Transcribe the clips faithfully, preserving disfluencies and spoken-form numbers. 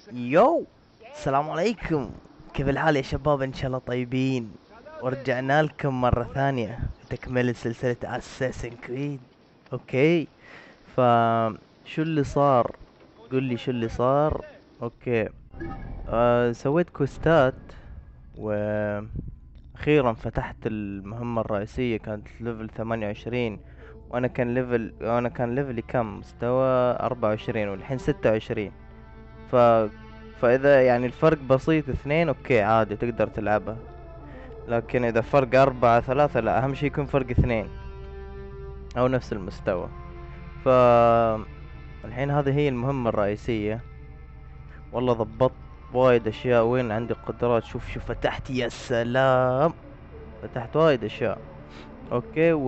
يو، السلام عليكم. كيف الحال يا شباب؟ ان شاء الله طيبين. ورجعنا لكم مرة ثانية تكمل سلسلة اساسن كريد. اوكي، ف شو اللي صار؟ قل لي شو اللي صار. اوكي، آه سويت كوستات واخيرا فتحت المهمة الرئيسية، كانت ليفل ثمانية وعشرين، وانا كان ليفل وانا كان ليفلي كم؟ مستوى اربعة وعشرين، والحين ستة وعشرين. ف فاذا يعني الفرق بسيط اثنين، اوكي عادي تقدر تلعبها. لكن اذا فرق اربعة ثلاثة، لا، اهم شي يكون فرق اثنين او نفس المستوى. ف الحين هذه هي المهمة الرئيسية. والله ضبطت وايد اشياء. وين عندي قدرات؟ شوف شوف فتحت، يا سلام، فتحت وايد اشياء. اوكي، و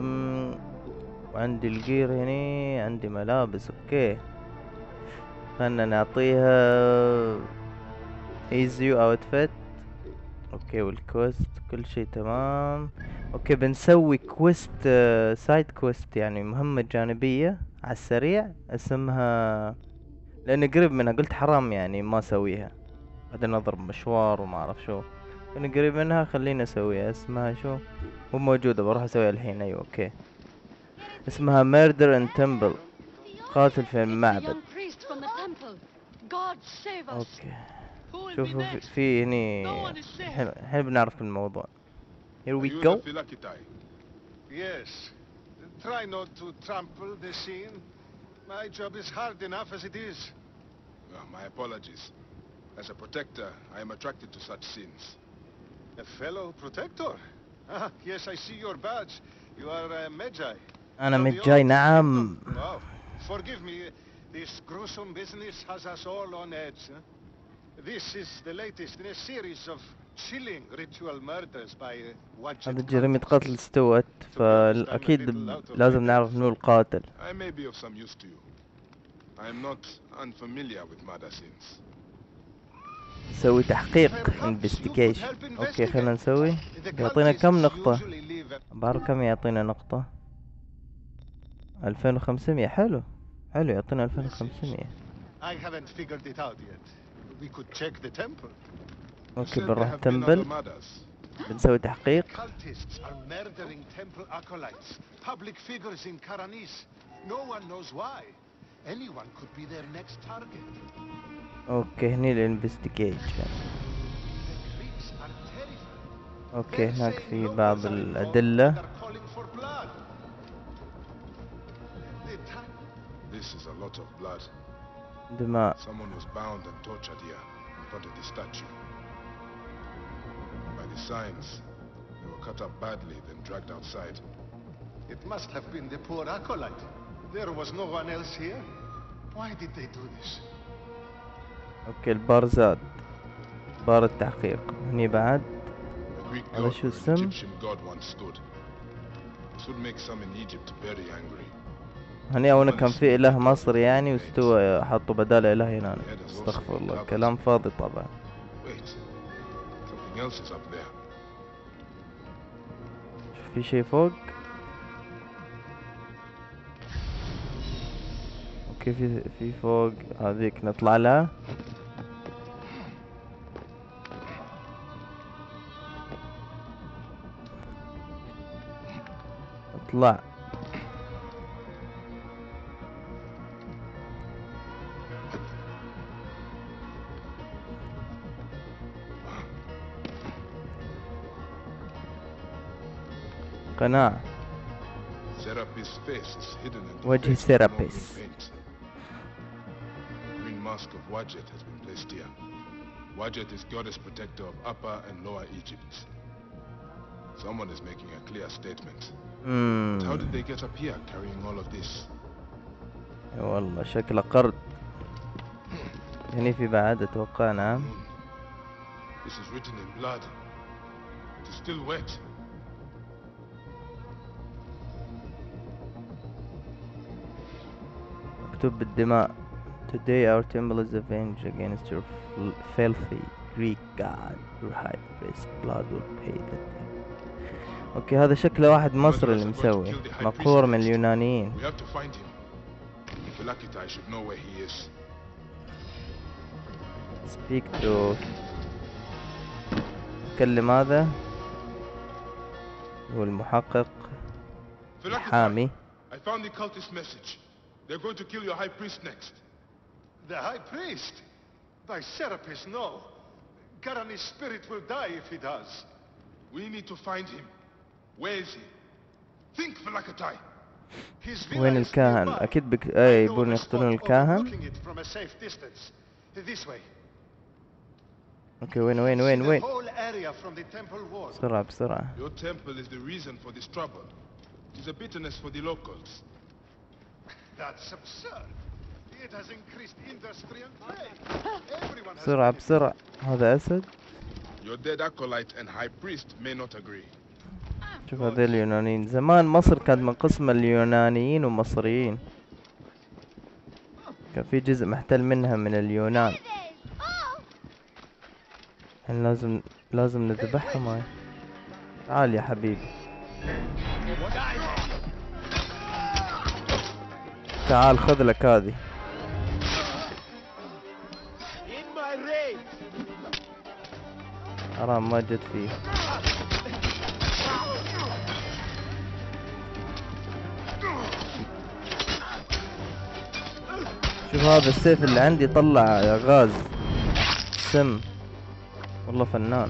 وعندي الجير هني، عندي ملابس. اوكي، خلنا نعطيها ايزيو اوتفيت. اوكي، والكويست كل شيء تمام. اوكي، بنسوي كويست، آه، سايد كويست، يعني مهمة جانبية على السريع اسمها، لاني قريب منها قلت حرام يعني ما اسويها، بعدين اضرب مشوار وما اعرف شو. انا قريب منها، خليني اسويها. اسمها شو؟ مو موجودة، بروح اسويها الحين. ايوه، اوكي. اسمها ميردر ان تمبل، قاتل في المعبد. اوكي، شوفوا في, في هني. الحين الحين بنعرف الموضوع. Here Are we you the go. Philakitai? Yes. Try not to trample the scene. My job is hard enough as it is. Uh, my apologies. As a protector, I am attracted to such scenes. A fellow protector? Ah, yes, I see your badge. You are a Medjay. أنا From the متجاي، old نعم. kingdom. Oh, forgive me. This gruesome business has us all on edge. Huh? This is the latest in a series of chilling ritual murders by uh, Wadjet هذا جريمة قتل cultists. استوت، To be honest, I'm a فأكيد little out of my لازم نعرف منو depth. القاتل. I may be of some use to you. I am not unfamiliar with murder scenes. نسوي تحقيق، Perhaps you could investigation. help اوكي، خلينا investigate. نسوي. The بيعطينا كم cultists نقطة؟ usually leave a... بعرف كم يعطينا نقطة. ألفين وخمسمية. حلو حلو، يعطينا ألفين وخمسمية. I haven't figured it out yet. We could check the temple. You اوكي، said there بنروح have been other تمبل، murders. بنسوي تحقيق. Cultists are murdering temple acolytes, public figures in Karanis. No one knows why. Anyone could be their next target. اوكي، هني الانفستيجيشن. The Greeks are terrified. اوكي، They're هناك saying في locals بعض are involved and الأدلة. are calling for blood. The ta- This is a lot of blood. دماء. Someone was bound and tortured here in front of the statue. By the signs, they were cut up badly, then dragged outside. It must have been the poor acolyte. There was no one else here. Why did they do this? اوكي، البار زاد، بار التحقيق. هني بعد A Greek هذا god شو where an اسم؟ Egyptian god once stood. This would make some in Egypt very angry. هني اولا Someone كان is في stealing اله the god مصري with يعني، many names. واستوى حطوا بداله اله هنا. The head has also استغفر been الله، covered. كلام فاضي طبعا. Wait, something else is up there. في شي فوق. اوكي، في في فوق هذيك نطلع لها. اطلع. قناع. Serapis' face is hidden in the وجه face with smoke and سيرابيس. paint. The green mask of Wadjet has been placed here. Wadjet is goddess protector of Upper and Lower Egypt. Someone is making a clear statement. But how did they get up here carrying all of this? والله شكله قرد. هني في بعد اتوقع. نعم. This is written in blood. It is still wet. مكتوب بالدماء. Today our temple is avenged against your filthy Greek god. Your high priest blood will pay the debt. اوكي، هذا شكله واحد مصري اللي مسوي، مقهور من اليونانيين. We have to find him. Philakitai should know where he is. speak to تكلم هذا هو المحقق حامي. I found the cultist message. They're going to kill your high priest next. The high priest? By Serapis, no. Garani's spirit will die if he does. We need to find him. Where is he? Think, Velakatai. His villa وين is الكاهن؟ nearby. أكيد بك... I أي know of يبون a يقتلون spot الكاهن. overlooking it from a safe distance. This way. أوكي وين وين See وين the وين؟ whole area from the temple wall. بسرعة بسرعة. Your temple is the reason for this trouble. It is a bitterness for the locals. That's absurd. It has increased industry and trade. Everyone has بسرعة benefited. بسرعة. هذا أسد. Your dead acolyte and high priest may not agree. شوف هذول اليونانيين. زمان مصر كانت من قسم اليونانيين والمصريين. كان في جزء محتل منها من اليونان. الحين لازم لازم نذبحهم هاي. تعال يا حبيبي. تعال خذ لك هذه. حرام ما جت فيه. شوف هذا السيف اللي عندي طلع غاز سم. والله فنان.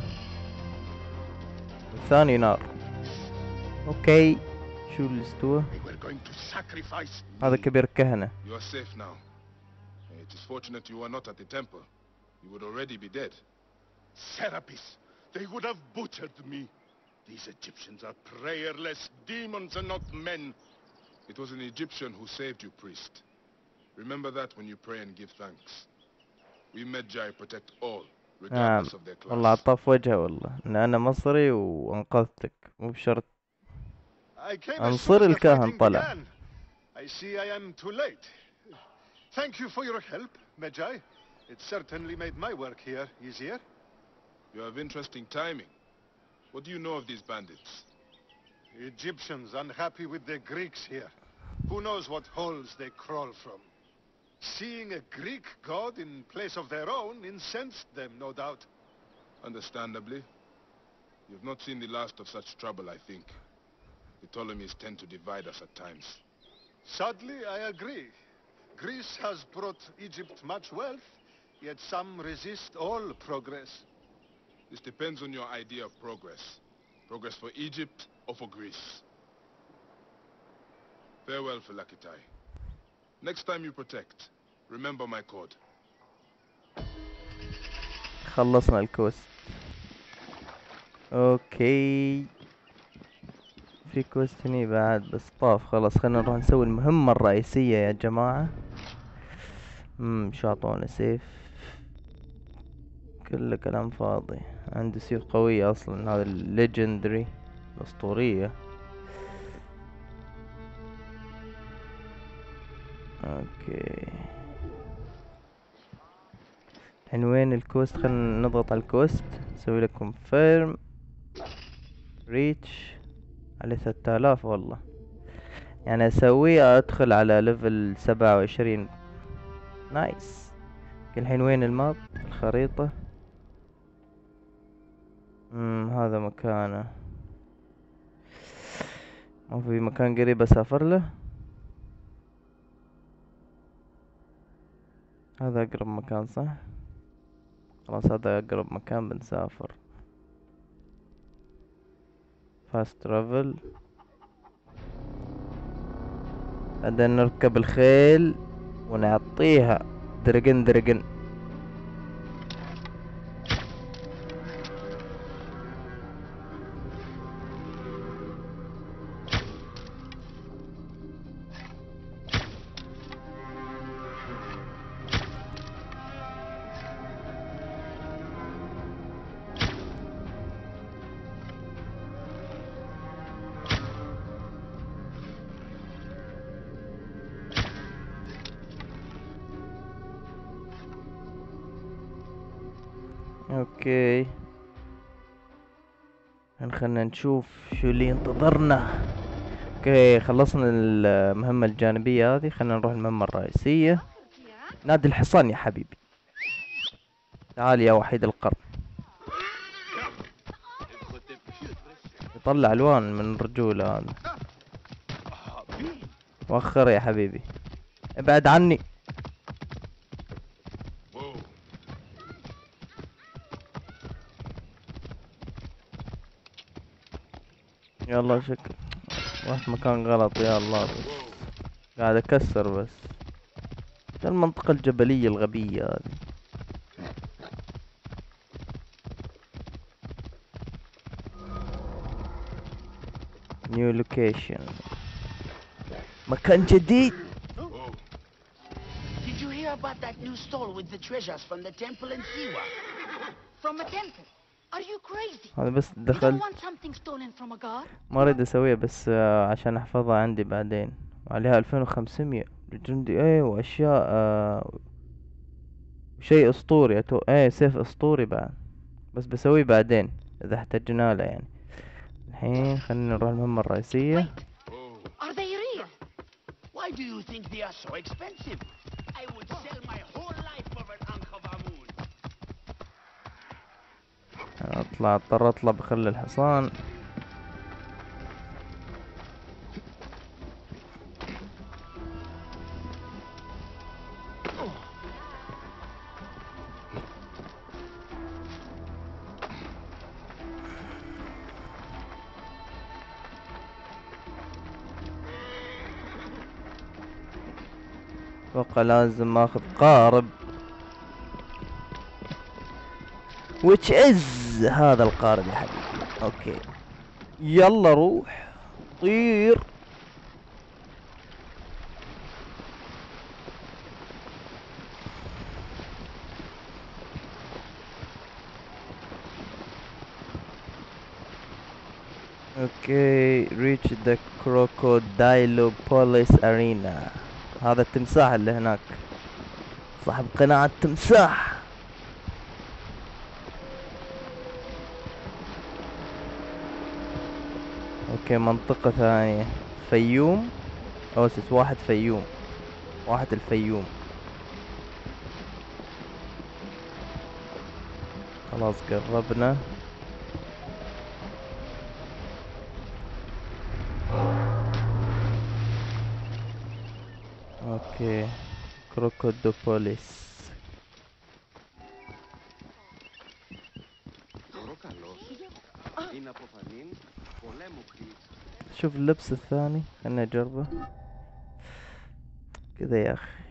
الثاني نار. اوكي شو اللي استوى؟ هذا كبير كهنة. You are safe now. It is fortunate you were not at the temple. You would already be dead. Serapis, they would have butchered me. These Egyptians are prayerless demons and not men. It was an Egyptian who saved you, priest. Remember that when you pray and give thanks. We Medjay protect all, نعم regardless of their class. والله عطاف وجهه والله ان انا مصري وانقذتك مو بشرط انصر الكاهن طلع. I see I am too late. Thank you for your help, Medjay. It certainly made my work here easier. You have interesting timing. What do you know of these bandits? Egyptians unhappy with the Greeks here. Who knows what holes they crawl from. Seeing a Greek god in place of their own incensed them, no doubt. Understandably. You've not seen the last of such trouble, I think. The Ptolemies tend to divide us at times. Sadly, I agree. Greece has brought Egypt much wealth, yet some resist all progress. This depends on your idea of progress. Progress for Egypt or for Greece. Farewell, Philakitai. Next time you protect, remember my code. خلصنا الكوست. اوكي في كوست هني بعد بس طاف. خلاص خلينا نروح نسوي المهمة الرئيسية يا جماعة. امم شو اعطونا سيف كله كلام فاضي. عندي سيف قوية اصلا هذا الليجندري الاسطورية. اوكي الحين وين الكوست؟ خلينا نضغط على الكوست نسوي لك كونفيرم ريتش على ثلاثة آلاف. والله يعني اسويه ادخل على ليفل سبعة وعشرين. نايس. الحين وين الماب الخريطة؟ امم هذا مكانه. ما في مكان قريب اسافر له؟ هذا اقرب مكان صح؟ خلاص هذا اقرب مكان بنسافر. فاست ترافل. بعدين نركب الخيل ونعطيها درقن درقن. اوكي خلنا نشوف شو اللي ينتظرنا. اوكي خلصنا المهمة الجانبية هذه. خلنا نروح المهمة الرئيسية. نادي الحصان يا حبيبي. تعال يا وحيد القرن. يطلع الوان من الرجولة هذا. وخر يا حبيبي، ابعد عني. يلا شكل رحت مكان غلط يا الله، بس قاعد اكسر بس. شو المنطقة الجبلية الغبية هذه؟ نيو لوكيشن، مكان جديد. Did you hear about that new stall with the treasures from the temple in Siwa? From a temple? Are you crazy? هذا بس You don't دخلت، want something stolen from a god? ما اريد اسويها بس آه، عشان احفظها عندي بعدين. عليها ألفين وخمسمية ليجندري ايه، واشياء آه شيء اسطوري أتو... ايه سيف اسطوري بعد، بس بسويه بعدين اذا احتاجنا له يعني. الحين خلينا نروح المهمة الرئيسية. Wait, are they real? Why do you think they are so expensive? I would sell my whole life for an Ankh of Amun. اطلع، اضطر اطلع بخل الحصان. اتوقع لازم اخذ قارب، which is هذا القارب يا حبيبي. اوكي يلا روح طير. اوكي reach the Crocodilopolis arena. هذا التمساح اللي هناك، صاحب قناع التمساح. اوكي منطقة ثانية، فيوم اوسس واحد، فيوم واحد، الفيوم. خلاص قربنا. اوكي كروكودوبوليس. شوف اللبس الثاني، خلنا نجربه كذا يا اخي.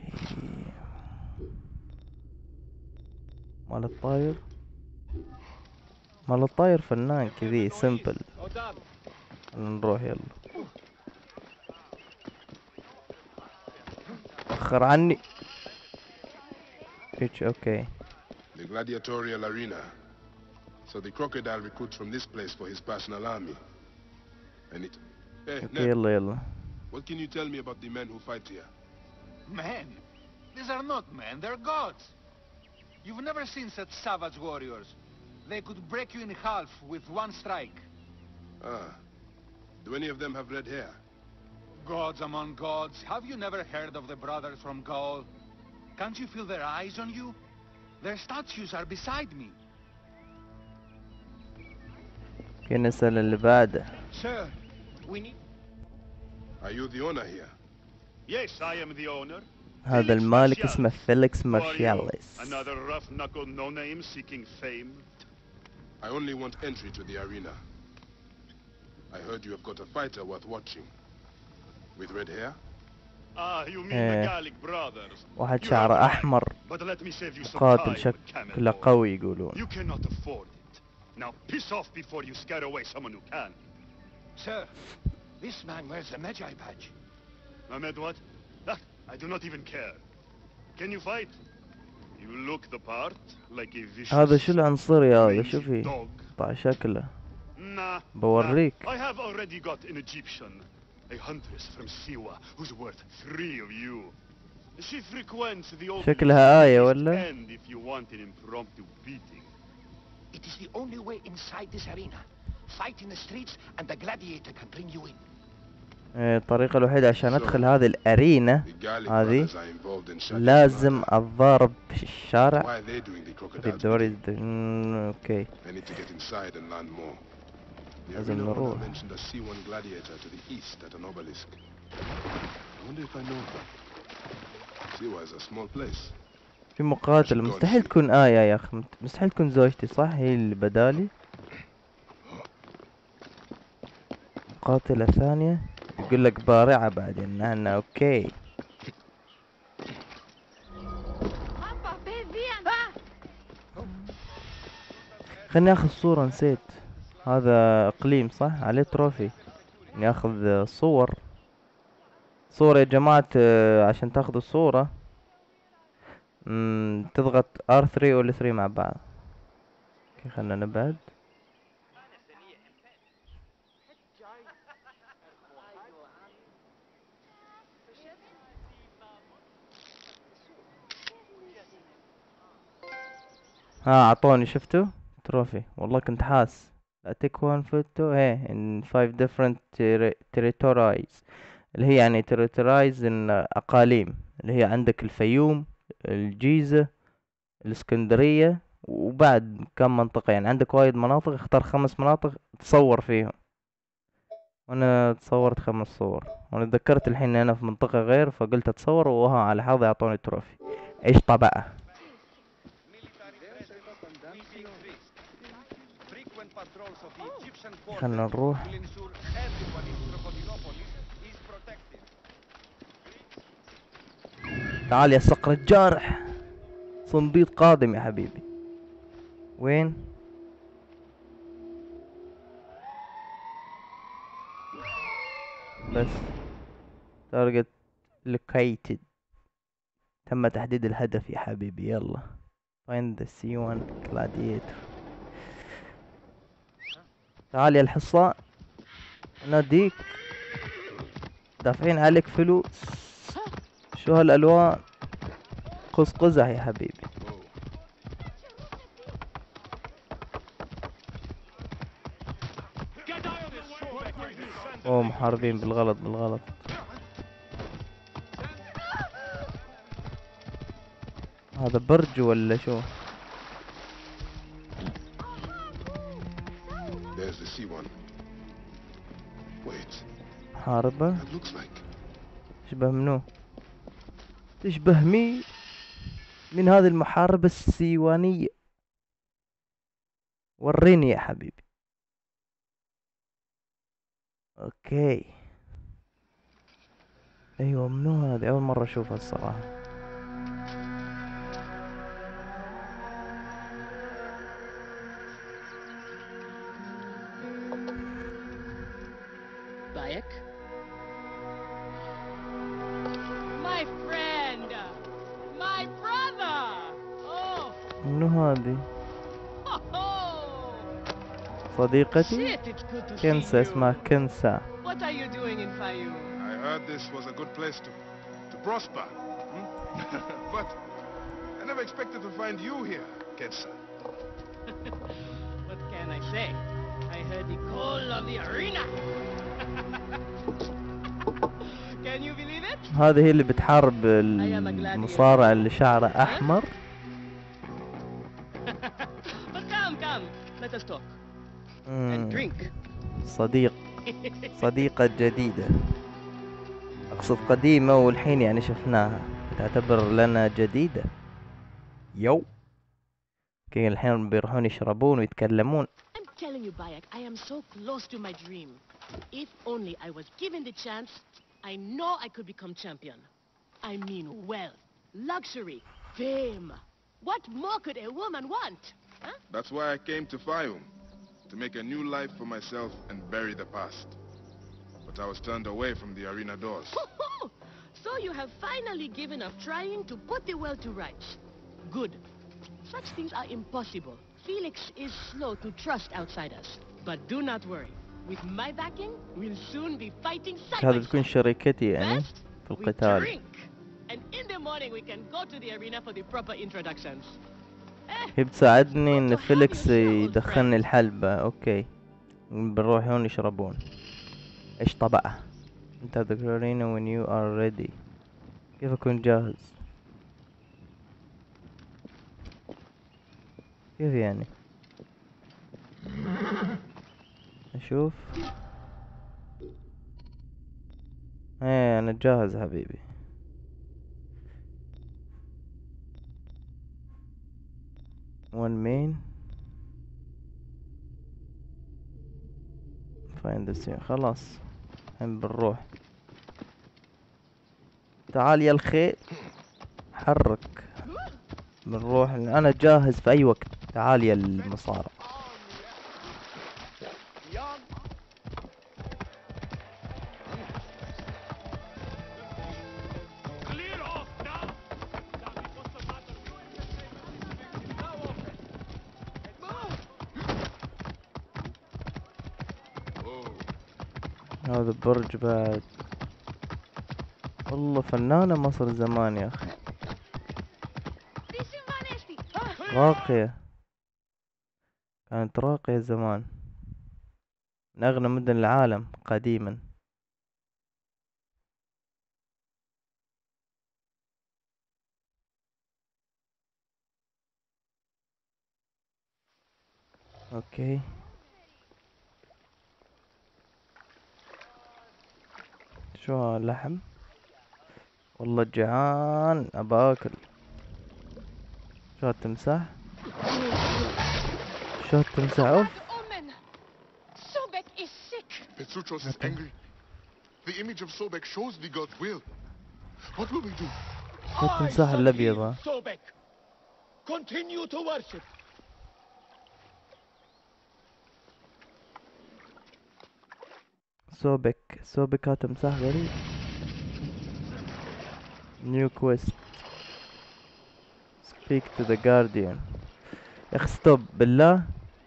مال الطاير، مال الطاير فنان كذي سمبل. نروح يلا. وخر عني. ايش اوكي. The gladiatorial arena. So the crocodile recruits from this place for his personal army. And it... Hey, اوكي Ned, يلا يلا. what can you tell me about the men who fight here? Men? These are not men, they're gods. You've never seen such savage warriors. They could break you in half with one strike. Ah. Do any of them have red hair? Gods among gods, have you never heard of the brothers from Gaul? Can't you feel their eyes on you? Their statues are beside me. اوكي نسأل اللي بعده. Sir, we need... Are you the owner here? Yes, I am the owner. هذا Felix المالك Martialis. اسمه فيليكس Who are you? مارشاليس. Another rough-knuckle no-name seeking fame? I only want entry to the arena. I heard you have got a fighter worth watching. With red hair? Ah, you mean Eh. the Gallic brothers. واحد You are شعره right. أحمر، But let me save you some قاتل time, شكله Camel. قوي يقولون. You cannot afford it. Now piss off before you scare away someone who can. Sir, this man wears the Magi badge. Ahmed, what? Ah, I do not even care. Can you fight? You look the part, like a vicious... هذا شو العنصري هذا؟ mangy شو فيه؟ dog. طع شكله. Nah, بوريك. nah. I have already got an Egyptian, a huntress from Siwa, who's worth three of you. She frequents the open شكلها آية East ولا؟ End if you want an impromptu beating. It is the only way inside this arena. Fight in the streets and the gladiator can bring you in. إيه، الطريقة الوحيدة عشان ادخل هذه الارينا The Gallic هذه brothers are involved in shutting لازم Sonata. اتضارب في الشارع. Why are they doing the crocodile's الدوري bidding? الد- مم، اوكي I need to get inside and learn more. The لازم arena owner نروح. mentioned a C one gladiator to the east at an obelisk. I wonder if I know her. Siwa is a small place. في مقاتل مستحيل تكون آية يا أخي، مت- مستحيل تكون زوجتي صح؟ هي اللي بدالي. مقاتلة ثانية يقول لك بارعة بعدين نانا. أوكي Papa, Bevian! خلني آخذ صورة، نسيت هذا إقليم صح؟ عليه تروفي إني آخذ صور. صورة يا جماعة، آه، عشان تاخذوا الصورة مم، تضغط آر ثري ولا ثري مع بعض. اوكي خلنا نبعد. ها اعطوني، شفتوا تروفي؟ والله كنت حاس. لا take one photo ايه in five different terri- territories، اللي هي يعني territories in اقاليم، اللي هي عندك الفيوم، الجيزة، الاسكندرية، وبعد كم منطقة. يعني عندك وايد مناطق، اختار خمس مناطق تصور فيهم. وانا تصورت خمس صور، وانا تذكرت الحين ان انا في منطقة غير فقلت اتصور، وها على حظي اعطوني تروفي. ايش طبعه. خلنا نروح. تعال يا صقر الجارح، صنديد قادم يا حبيبي. وين؟ بس target located، تم تحديد الهدف يا حبيبي. يلا find the سي ون gladiator. تعال يا الحصان، ناديك، دافعين عليك فلوس. شو هالالوان؟ قوس قزح يا حبيبي. اوه محاربين بالغلط بالغلط. هذا برج ولا شو؟ There's the C one. Wait, محاربة that looks like. تشبه منو؟ تشبه مين؟ من هذه المحاربة السيوانية؟ وريني يا حبيبي. اوكي ايوه منو هذه؟ اول مرة اشوفها الصراحة. Bayek? My friend! My brother! Oh! منو هذه؟ Oh! صديقتي Shit, it's good to كنسا، see you. اسمها كنسا. What are you doing in Fayoum? I heard this was a good place to, to prosper. Hmm? But I never expected to find you here, Ketsa. What can I say? I heard the call of the arena. Can you believe it? هذه هي اللي بتحارب المصارع اللي شعره احمر. But come, come, let us talk and مم. drink. صديق، صديقة جديدة، اقصد قديمة والحين يعني شفناها، تعتبر لنا جديدة. يو اوكي الحين بيروحون يشربون ويتكلمون. I'm telling you, Bayek, I am so close to my dream. If only I was given the chance, I know I could become champion. I mean wealth, luxury, fame. What more could a woman want? Huh? That's why I came to Fayum, to make a new life for myself and bury the past. But I was turned away from the arena doors. So you have finally given up trying to put the world to rights. Good. Such things are impossible. Felix is slow to trust outsiders. But do not worry. With my backing, we'll soon be fighting side هذا by بتكون side. شركتي يعني First, في we القتال. drink. And in the morning we can go to the arena for the proper introductions. هي بتساعدني Good ان to have فيليكس you here, old يدخلني friend. الحلبة. اوكي بنروح هون يشربون. ايش طبعه؟ Enter the arena when you are ready. كيف أكون جاهز؟ كيف يعني؟ أشوف. ايه أنا جاهز حبيبي. one main. find the scene. خلاص الحين بنروح. تعال يا الخيل حرك. بنروح. انا جاهز في اي وقت. تعال يا المصارع. هذا برج بعد. والله فنانة مصر زمان يا اخي. راقية. كانت راقية زمان. من اغنى مدن العالم قديما. اوكي. شو اللحم؟ والله جعان ابى اكل. شو التمساح؟ شو التمساح؟ اوف. Sobek is sick. Petruchos is angry. The image of Sobek shows the god's will. What will we do? شو التمساح الابيض ها؟ Sobek. Continue to worship. سوبك سوبك ها تمساح غريب. نيو كويست. speak to the guardian. يا اخي ستوب بالله.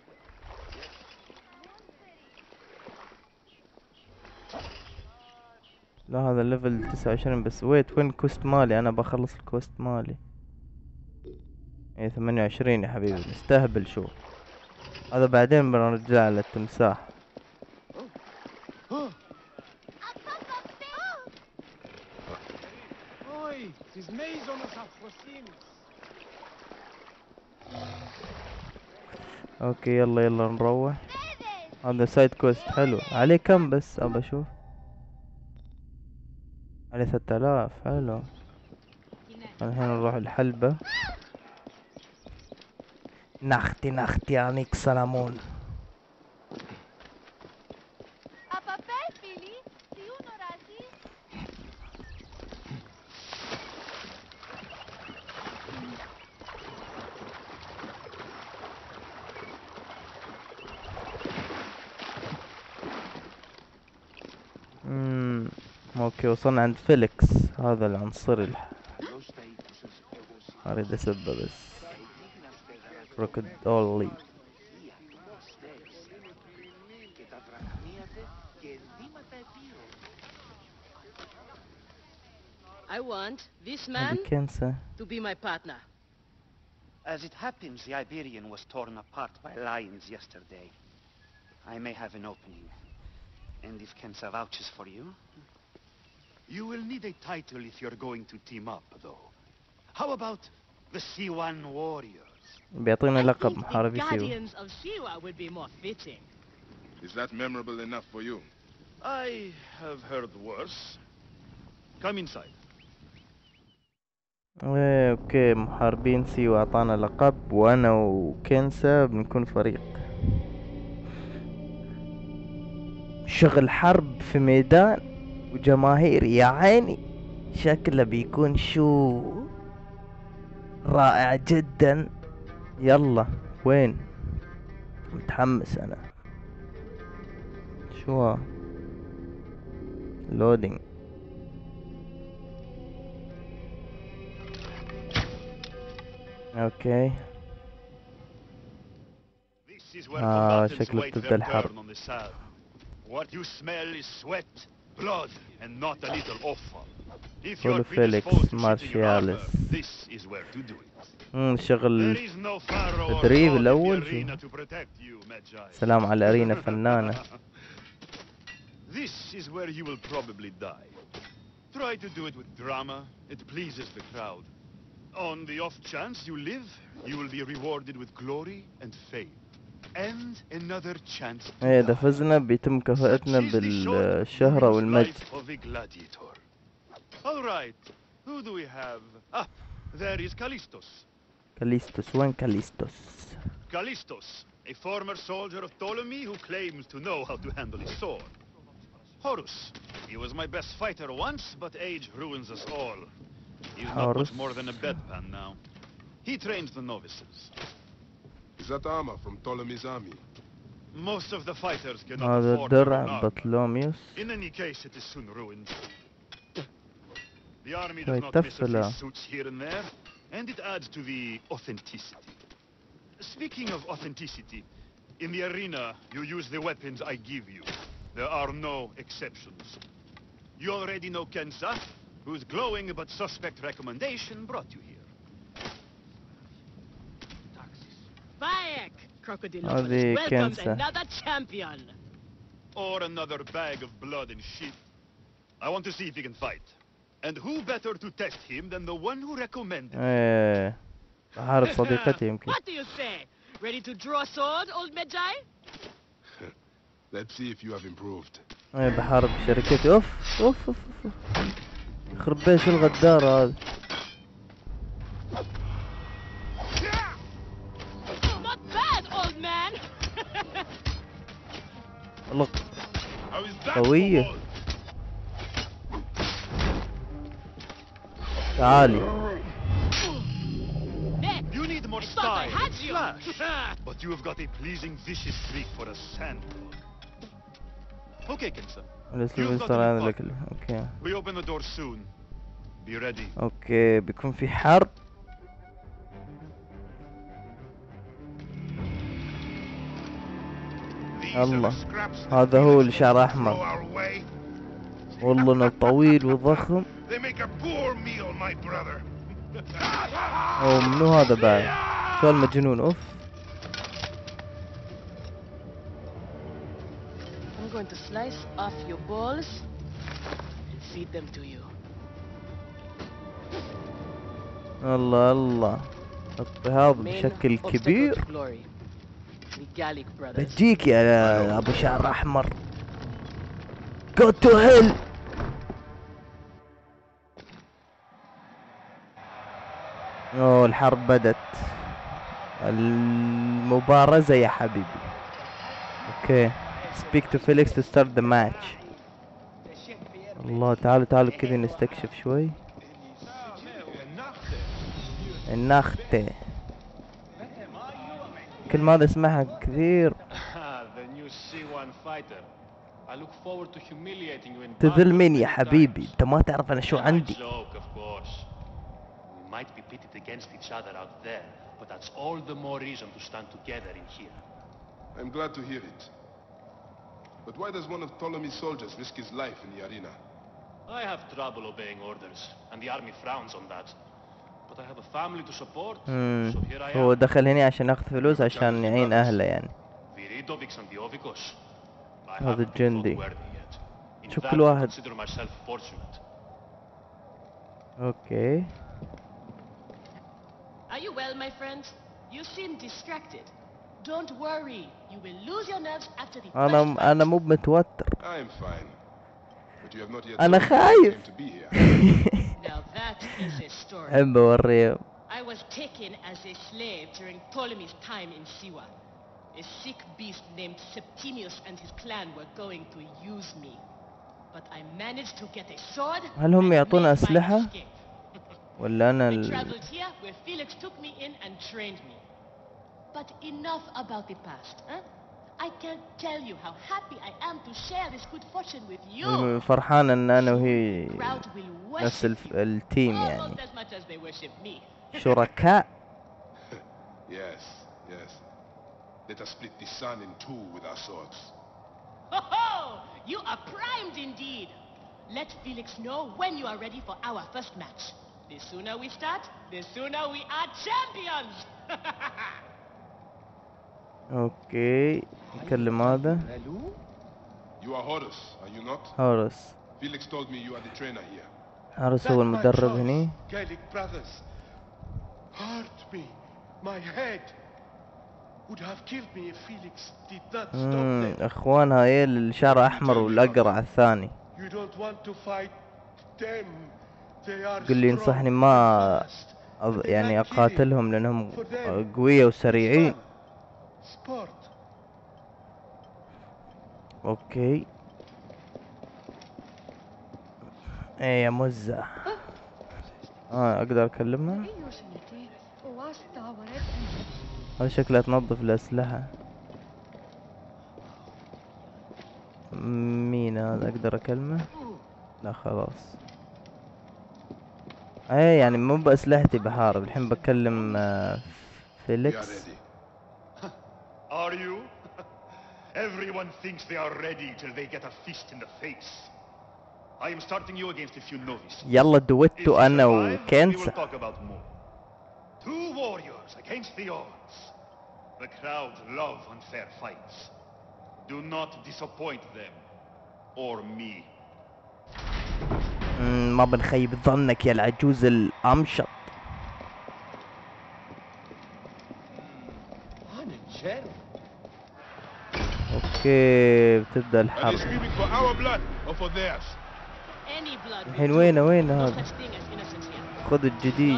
لا هذا ليفل تسعة وعشرين بس. ويت وين الكوست مالي؟ انا بخلص الكوست مالي. ايه ثمانية وعشرين يا حبيبي نستهبل. شو هذا بعدين بنرجع للتمساح. اوكي يلا يلا نروح. هذا سايد كويست حلو. عليه كم بس ابى اشوف. عليه ثلاثة آلاف. حلو. الحين نروح الحلبة. نختي نختي عنيك سلامون. امم اوكي وصلنا عند فيليكس. هذا العنصري الح... اريد اسبه بس. كروكودولي. I want this هذه man كنسة. to be my partner. As it happens, the Iberian was torn apart by lions yesterday. I may have an opening. And if Kensa vouches for you? You will need a title if you're going to team up, though. How about the Siwan Warriors? بيعطينا I لقب think the محاربي سيوة. Guardians of Siwa would be more fitting. Is that memorable enough for you? I have heard worse. Come inside. ايه اوكي محاربين سيوة اعطانا لقب. وانا وكنسة بنكون فريق. شغل حرب في ميدان وجماهير يا عيني. شكله بيكون شو رائع جدا. يلا وين؟ متحمس انا. شو لودينج. اوكي. This is where آه combatants شكله wait بتبدأ their الحرب. turn on the saddle. What you smell is sweat, blood, and not a little offal. If Full you're Felix predisposed to shooting your armor, Martialis. this is where to do it. امم There شغل. is no pharaoh or تدريب god in the الأول شو؟ arena to protect you, Magi. سلام على الأرينا فنانة. This is where you will probably die. Try to do it with drama. It pleases the crowd. On the off chance you live, you will be rewarded with glory and fame. And another chance to ايه اذا die. فزنا بيتم كفاءتنا Such is the short, بالشهرة ruinous والمجد. life of a gladiator. All right. Who do we have? Ah, there is Callistos. كاليستوس، وين كاليستوس؟ Callistos, a former soldier of Ptolemy who claims to know how to handle his sword. Horus, he was my best fighter once, but age ruins us all. He's not Horus. much more than a bedpan now. He trains the novices. Is that armor from Ptolemy's army? Most of the fighters cannot هذا afford their own درع armor. بطلوميوس. In any case, it is soon ruined. The army شوي does not miss a تفلة. few suits here and there, and it adds to the authenticity. Speaking of authenticity, in the arena, you use the weapons I give you. There are no exceptions. You already know Kensa, whose glowing but suspect recommendation brought you here. Bayek! Crocodilopolis هذه welcomes كنسة. another champion. Or another bag of blood and shit. I want to see if he can fight. And who better to test him than the one who recommended him? ايه بحارب صديقتي يمكن. What do you say? Ready to draw sword, old Medjay? Let's see if you have improved. ايه بحارب شركتي. اوف اوف اوف اوف. يخرب بيت شو الغدارة هذه. Not bad, old man. لق How is that? قوية. for all? تعالي. There. You need more I thought I style had and you. flash. But you have got a pleasing vicious streak for a sandlord. Okay, Kensa. الاسلوب You've got يصير an هذا apartment. كله. اوكي We open the door soon. Be ready. اوكي بيكون في حرب. These الله. are the scraps that هذا هو اللي Felix شعره throw احمر. our way. والله انه طويل وضخم. They make a poor meal, my brother. او منو هذا بعد؟ شو المجنون؟ اوف. I'm going to slice off your balls and feed them to you. الله الله. اضطهاد Main بشكل obstacle كبير. to glory. The Gallic brothers. بتجيك يا ابو شعر احمر. Go to hell. اوه الحرب بدت. المبارزة يا حبيبي. اوكي. Speak to Felix to start the match. الله تعالوا تعالوا كذا نستكشف شوي. النختة. كلمة هذا اسمعها كثير. The new C one fighter. I look forward to humiliating you in تذل battle مين يا many حبيبي؟ times. انت ما تعرف انا شو I عندي. joke, of course. We might be pitted against each other out there, but that's all the more reason to stand together in here. I'm glad to hear it. But why does one of Ptolemy's soldiers risk his life in the arena? I have trouble obeying orders, and the army frowns on that. But I have a family to support, مم. so here I هو am. دخل هنا عشان ياخذ فلوس عشان يعين اهله يعني. Viridovics and Diovikos. I هذا haven't been الجندي. thought worthy yet. In شوف that, كل I واحد. consider myself fortunate. اوكي. Are you well, my friend? You seem distracted. Don't worry. You will lose your nerves after the first انا fight. انا مو متوتر. I'm fine. But you have not yet أنا told me خايف. you came to be here. Now that is a story. احب اوريهم. I was taken as a slave during Ptolemy's time in Siwa. A sick beast named Septimius and his clan were going to use me. But I managed to get a sword هل هم and يعطونا made my أسلحة؟ escape. ولا انا I ال... traveled here where Felix took me in and trained me. But enough about the past, huh? I can't tell you how happy I am to share this good fortune with you. فرحان ان انا وهي The crowd will نفس worship الف... you التيم almost يعني. as much as they worship me. شركاء. Yes, yes. Let us split the sun in two with our swords. Ho ho! You are primed indeed. Let Felix know when you are ready for our first match. The sooner we start, the sooner we are champions. اوكي. نكلم هذا. You are Horus, are you not? هورس. Felix told me you are the trainer here. هورس هو المدرب هني. Gallic brothers hurt me. My head would have killed me if Felix did not stop them. اخوان هاي اللي شعره احمر والاقرع الثاني. You don't want to fight them. They are قل لي ينصحني ما أض... يعني اقاتلهم لانهم قوية وسريعين. Sport. اوكي. ايه يا مزة. اه اقدر اكلمها. هذا شكلها تنظف الاسلحة. مين هذا اقدر اكلمه؟ لا خلاص. ايه يعني مو باسلحتي بحارب الحين بكلم آه فيليكس. Are you? Everyone thinks they are ready till they get a fist in the face. I am starting you against a few novices. يلا دويتو انا وكنسا. We will talk about more. Two warriors against the odds. The crowd love unfair fights. Do not disappoint them or me. ما بنخيب ظنك يا العجوز الامشط. اوكي بتبدا الحرب. الحين وين وين هذا؟ خذ الجديد.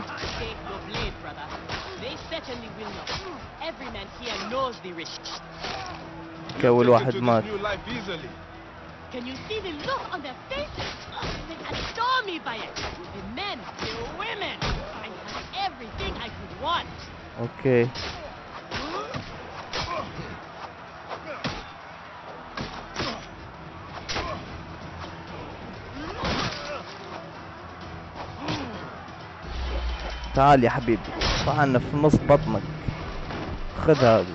كول واحد مات. Can you see the look on their faces? They adore me by it. The men, the women. I had everything I could want. Okay. تعال يا حبيبي، طعنا في نص بطنك. خذ هذه.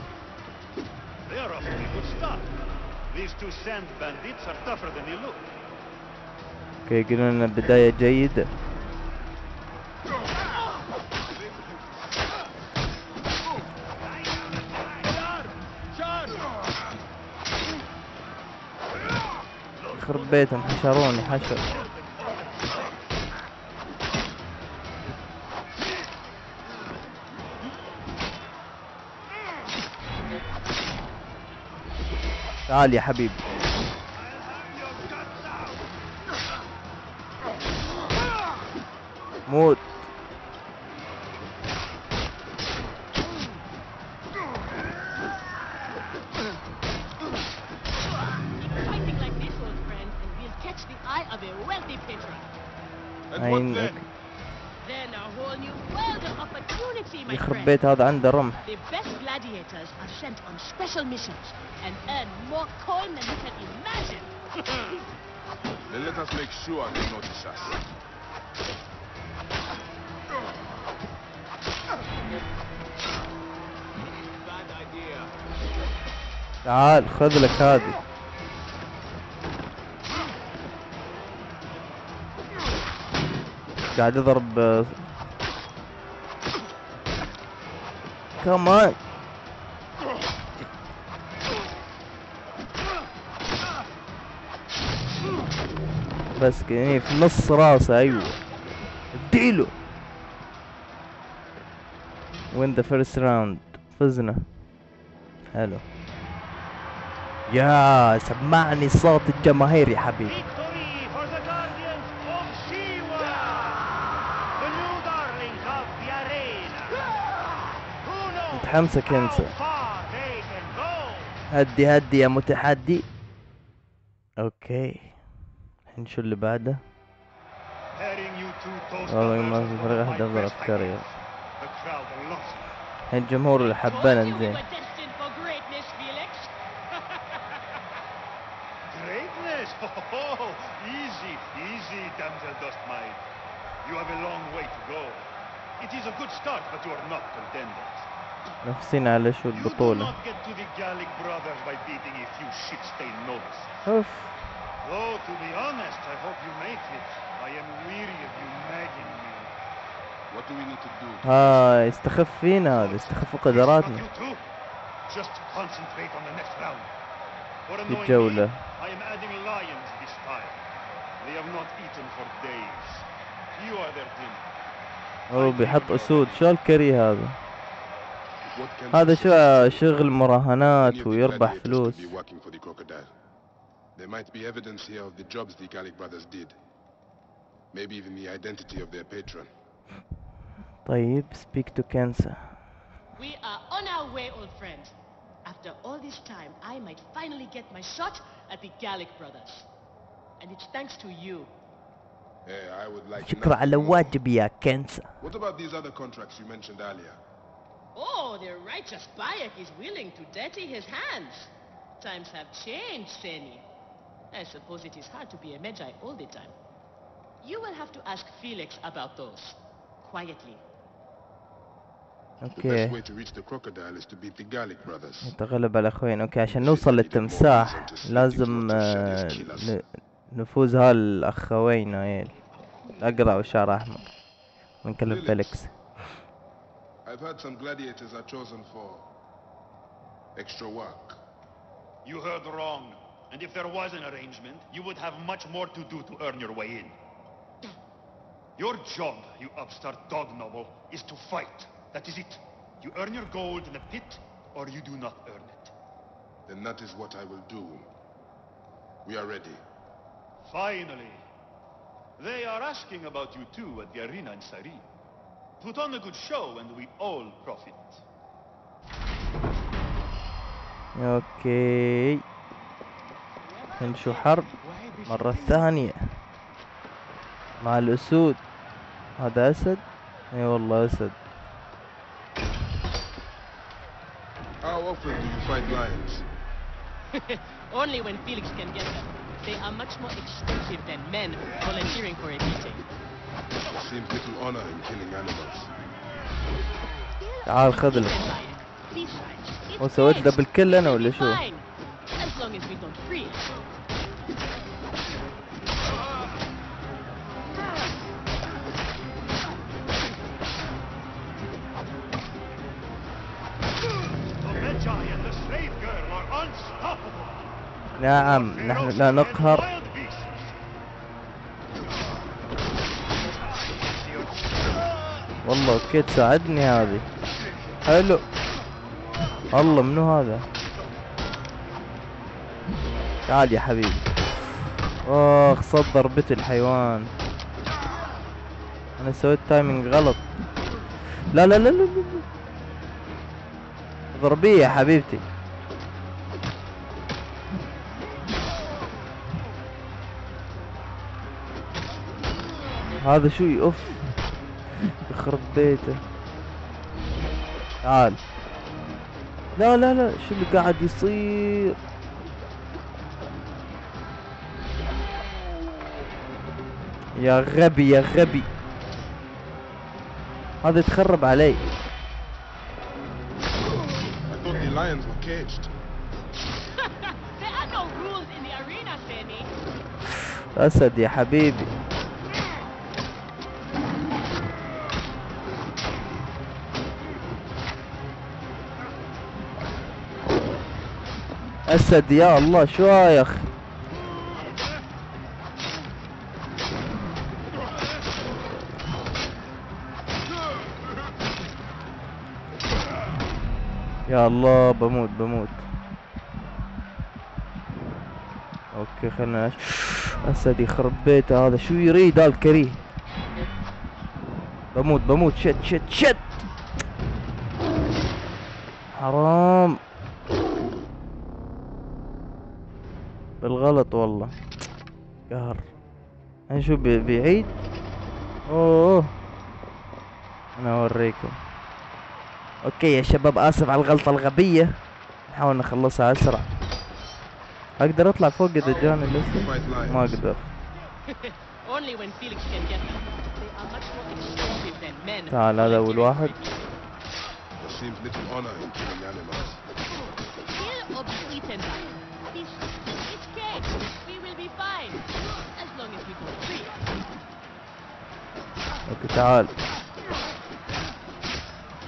These two sand bandits are tougher than they look. اوكي يقولون لنا بداية جيدة. يخرب بيتهم حشروني حشر. تعال يا حبيبي. موت. عينك. يخرب بيت هذا عنده رمح. And earn more coin than you can imagine. Then let us make sure they notice us. Bad idea. تعال خذ لك هذه. قاعد يضرب. كمان. بس كذا في نص راسه. ايوه اديله. وين ذا فيرست راوند. فزنا. حلو. يا سمعني صوت الجماهير يا حبيبي. متحمسك انسى. هدي هدي يا متحدي. اوكي الحين شو اللي بعده؟ والله ما في فرق احد افضل افكاري. الحين الجمهور اللي حبانا زين. نفسين على شو البطولة. اوف. Oh, to be honest, I hope you make it. I am weary of you nagging me. What do we need to do? ها يستخف فينا هذا، يستخف قدراتنا. Just concentrate on the next round. For في annoying me, الجولة. I am adding lions this time. They have not eaten for days. You are their dinner. هو بيحط أسود. شو الكري هذا؟ What can هذا I شو suggest? شغل Many مراهنات of the ويربح gladiators فلوس. can be working for the crocodile. There might be evidence here of the jobs the Gallic brothers did. Maybe even the identity of their patron. طيب speak to Kensa. We are on our way, old friend. After all this time, I might finally get my shot at the Gallic brothers. And it's thanks to you. Hey, I would like شكرا على nothing more. واجب يا كنسا. What about these other contracts you mentioned earlier? Oh, the righteous Bayek is willing to dirty his hands. Times have changed, Seni. I suppose it is hard to be a Magi all the time. You will have to ask Felix about those. Quietly. The best اوكي. way to reach the crocodile is to beat the Gallic brothers. نتغلب على اخوين. اوكي عشان نوصل للتمساح لازم آه، ن- نفوز هالاخوين هايل. اقرع وشعر احمر من كلب فيليكس. I've heard some gladiators are chosen for extra work. You heard wrong. And if there was an arrangement, you would have much more to do to earn your way in. Your job, you upstart dog noble, is to fight. That is it. You earn your gold in the pit, or you do not earn it. Then that is what I will do. We are ready. Finally. They are asking about you too at the arena in Cyrene. Put on a good show and we all profit. اوكي نشو حرب مرة ثانية مع الاسود. هذا اسد. اي والله اسد. How often do you fight lions? Only when Felix can get them. They are much more expensive than men volunteering for a meeting. There seems little honor in killing animals. تعال خذ لك. Besides, وسويت it's دبل كل انا fine. ولا شو؟ Fine. As long as we don't freeze. The Magi and the slave girl are unstoppable. نعم نحن لا نقهر. Wild beasts. والله اوكي تساعدني هذه. حلو. الله منو هذا؟ تعال يا حبيبي. اخ صد ضربتي الحيوان. انا سويت تايمينج غلط. لا لا لا لا لا. ضربيه يا حبيبتي. هذا شو اوف يخرب بيته. تعال. لا لا لا شو اللي قاعد يصير؟ يا غبي يا غبي. هذا يتخرب علي. I thought the lions were caged. There are no rules in the arena, Fanny. اسد يا حبيبي. اسد يا الله شو يا اخي. يا الله بموت بموت. اوكي خلنا نش... اسد يخرب بيته هذا شو يريد هذا الكريه. بموت بموت. شت شت شت حرام بالغلط والله. قهر. نشوف بي- بيعيد. اوه انا اوريكم. اوكي يا شباب اسف على الغلطة الغبية. نحاول نخلصها اسرع. اقدر اطلع فوق اذا جاني لسه؟ ما اقدر. Only when Felix can get them. They are much more expensive than men. تعال هذا اول واحد. There seems little honor in killing animals. Kill or be eaten by it. This it's cake. We will be fine. As long as we don't freeze. اوكي تعال.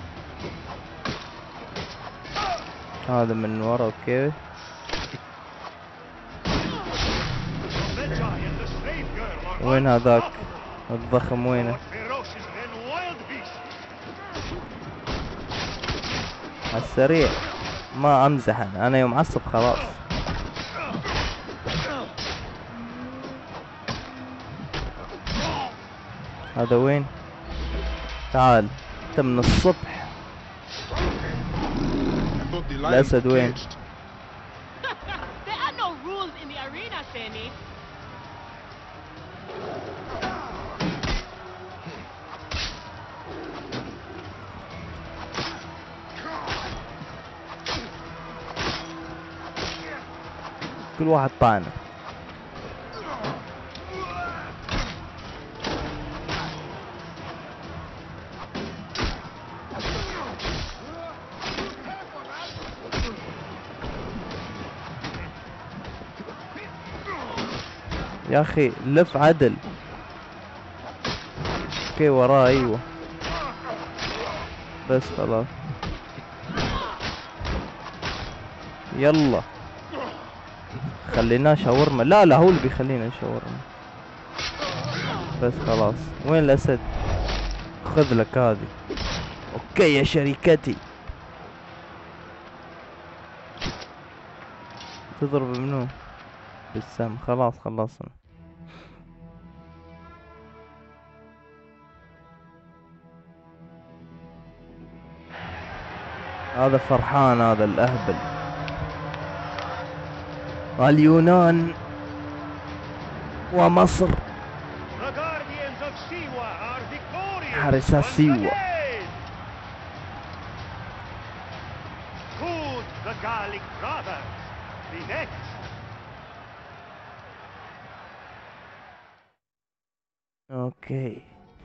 هذا من ورا اوكي. وين هذاك الضخم وينه؟ على السريع ما امزح انا انا يوم عصب خلاص. هذا وين؟ تعال انت من الصبح. الاسد وين؟ There are no rules in the arena, Sammy. كل واحد طعنه. يا اخي لف عدل. اوكي وراه ايوه بس خلاص يلا خليناه شاورما. لا لا هو اللي بيخلينا شاورما بس خلاص. وين الاسد؟ خذ لك هذه. اوكي يا شريكتي. تضرب منو؟ بالسم. خلاص خلصنا. هذا فرحان هذا الأهبل. اليونان ومصر حارس سيوة. اوكي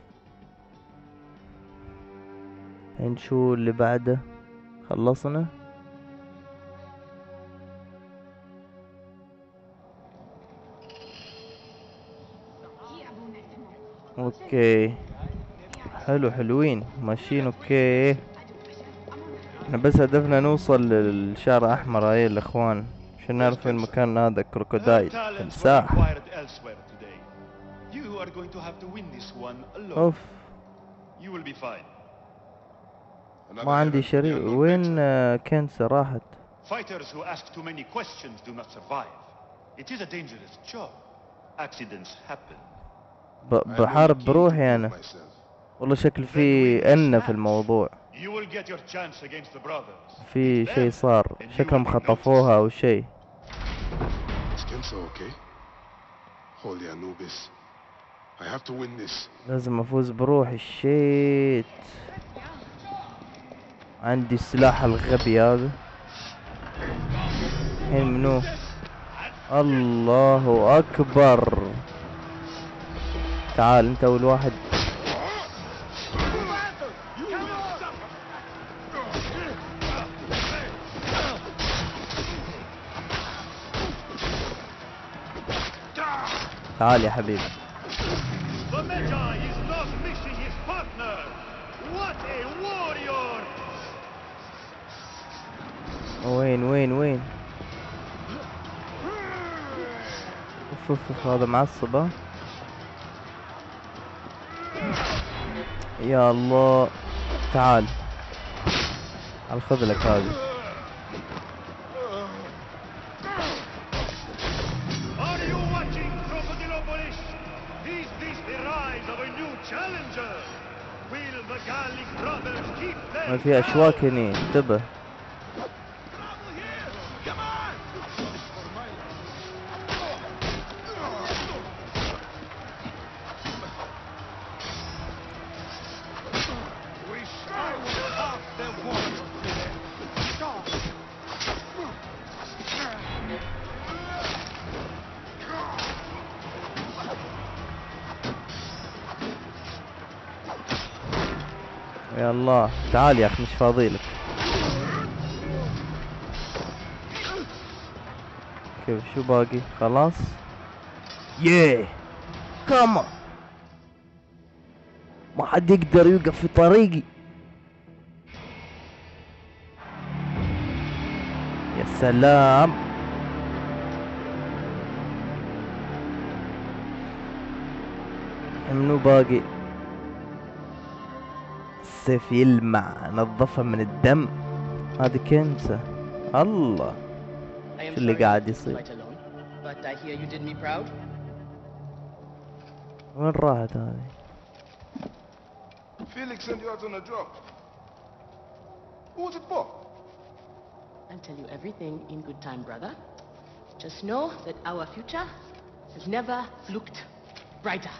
نشوف اللي بعده. خلصنا. اوكي حلو حلوين ماشيين. اوكي احنا بس هدفنا نوصل للشارع احمر. هاي الاخوان عشان نعرف المكان هذا. كروكودايل تمساح. اوف ما عندي شريك. وين كنسة راحت؟ Fighters who ask too many questions do not survive. It is a dangerous job. Accidents happen. بحارب بروحي انا. والله شكل في ان في الموضوع. في شيء صار. شكلهم خطفوها او شيء. لازم افوز بروحي. شيت عندي السلاح الغبي هذا. الحين منو؟ الله اكبر. تعال انت اول واحد. تعال يا حبيبي. وين وين وين؟ اوف اوف هذا معصب. ها يا الله. تعال تعال خذ لك هذه. ما في اشواك هني انتبه. يا الله تعال يا اخي مش فاضيلك. كيف شو باقي؟ خلاص. ياه كمان ما حد يقدر يوقف في طريقي. يا سلام. منو باقي؟ السيف يلمع، نظفه من الدم. هذه كنسة. الله، شو اللي قاعد يصير؟ وين راحت هذه؟ Felix sent you out on a job. Who was it for? I'll tell you everything in good time, brother. Just know that our future has never looked brighter.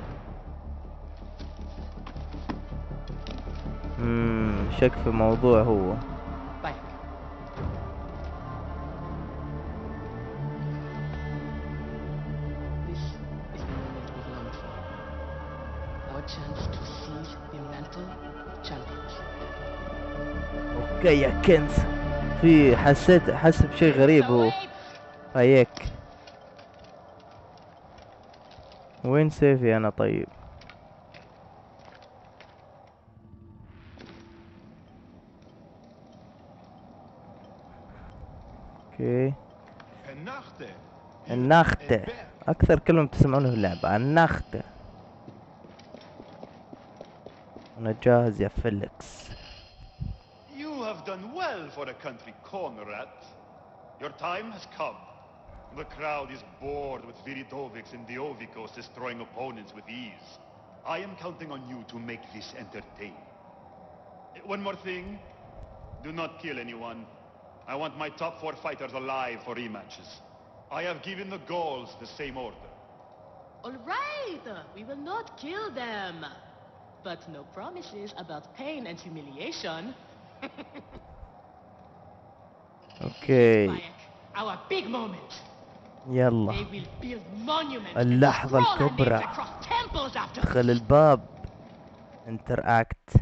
امم شك في موضوع هو. Bye. This is the moment we've longed for. Our chance to seize the mantle of champions. اوكي يا كنز، في حسيت حس بشيء غريب هو. هيك وين سيفي انا؟ طيب اوكي. النخته اكثر كلمة تسمعونه في اللعبة، النخته. انا جاهز يا فيليكس. You have done well for a country Conrad. Your time has come. The crowd is bored with Viridovics and Diovikos destroying opponents with ease. I am counting on you to make this entertaining. One more thing. Do not kill anyone. I want my top four fighters alive for rematches. I have given the Gauls the same order. All right, we will not kill them. But no promises about pain and humiliation. اوكي Our big moment. يلا They will build monuments اللحظة and scroll our الكبرى. names across temples after ادخل الباب. انتر اكت.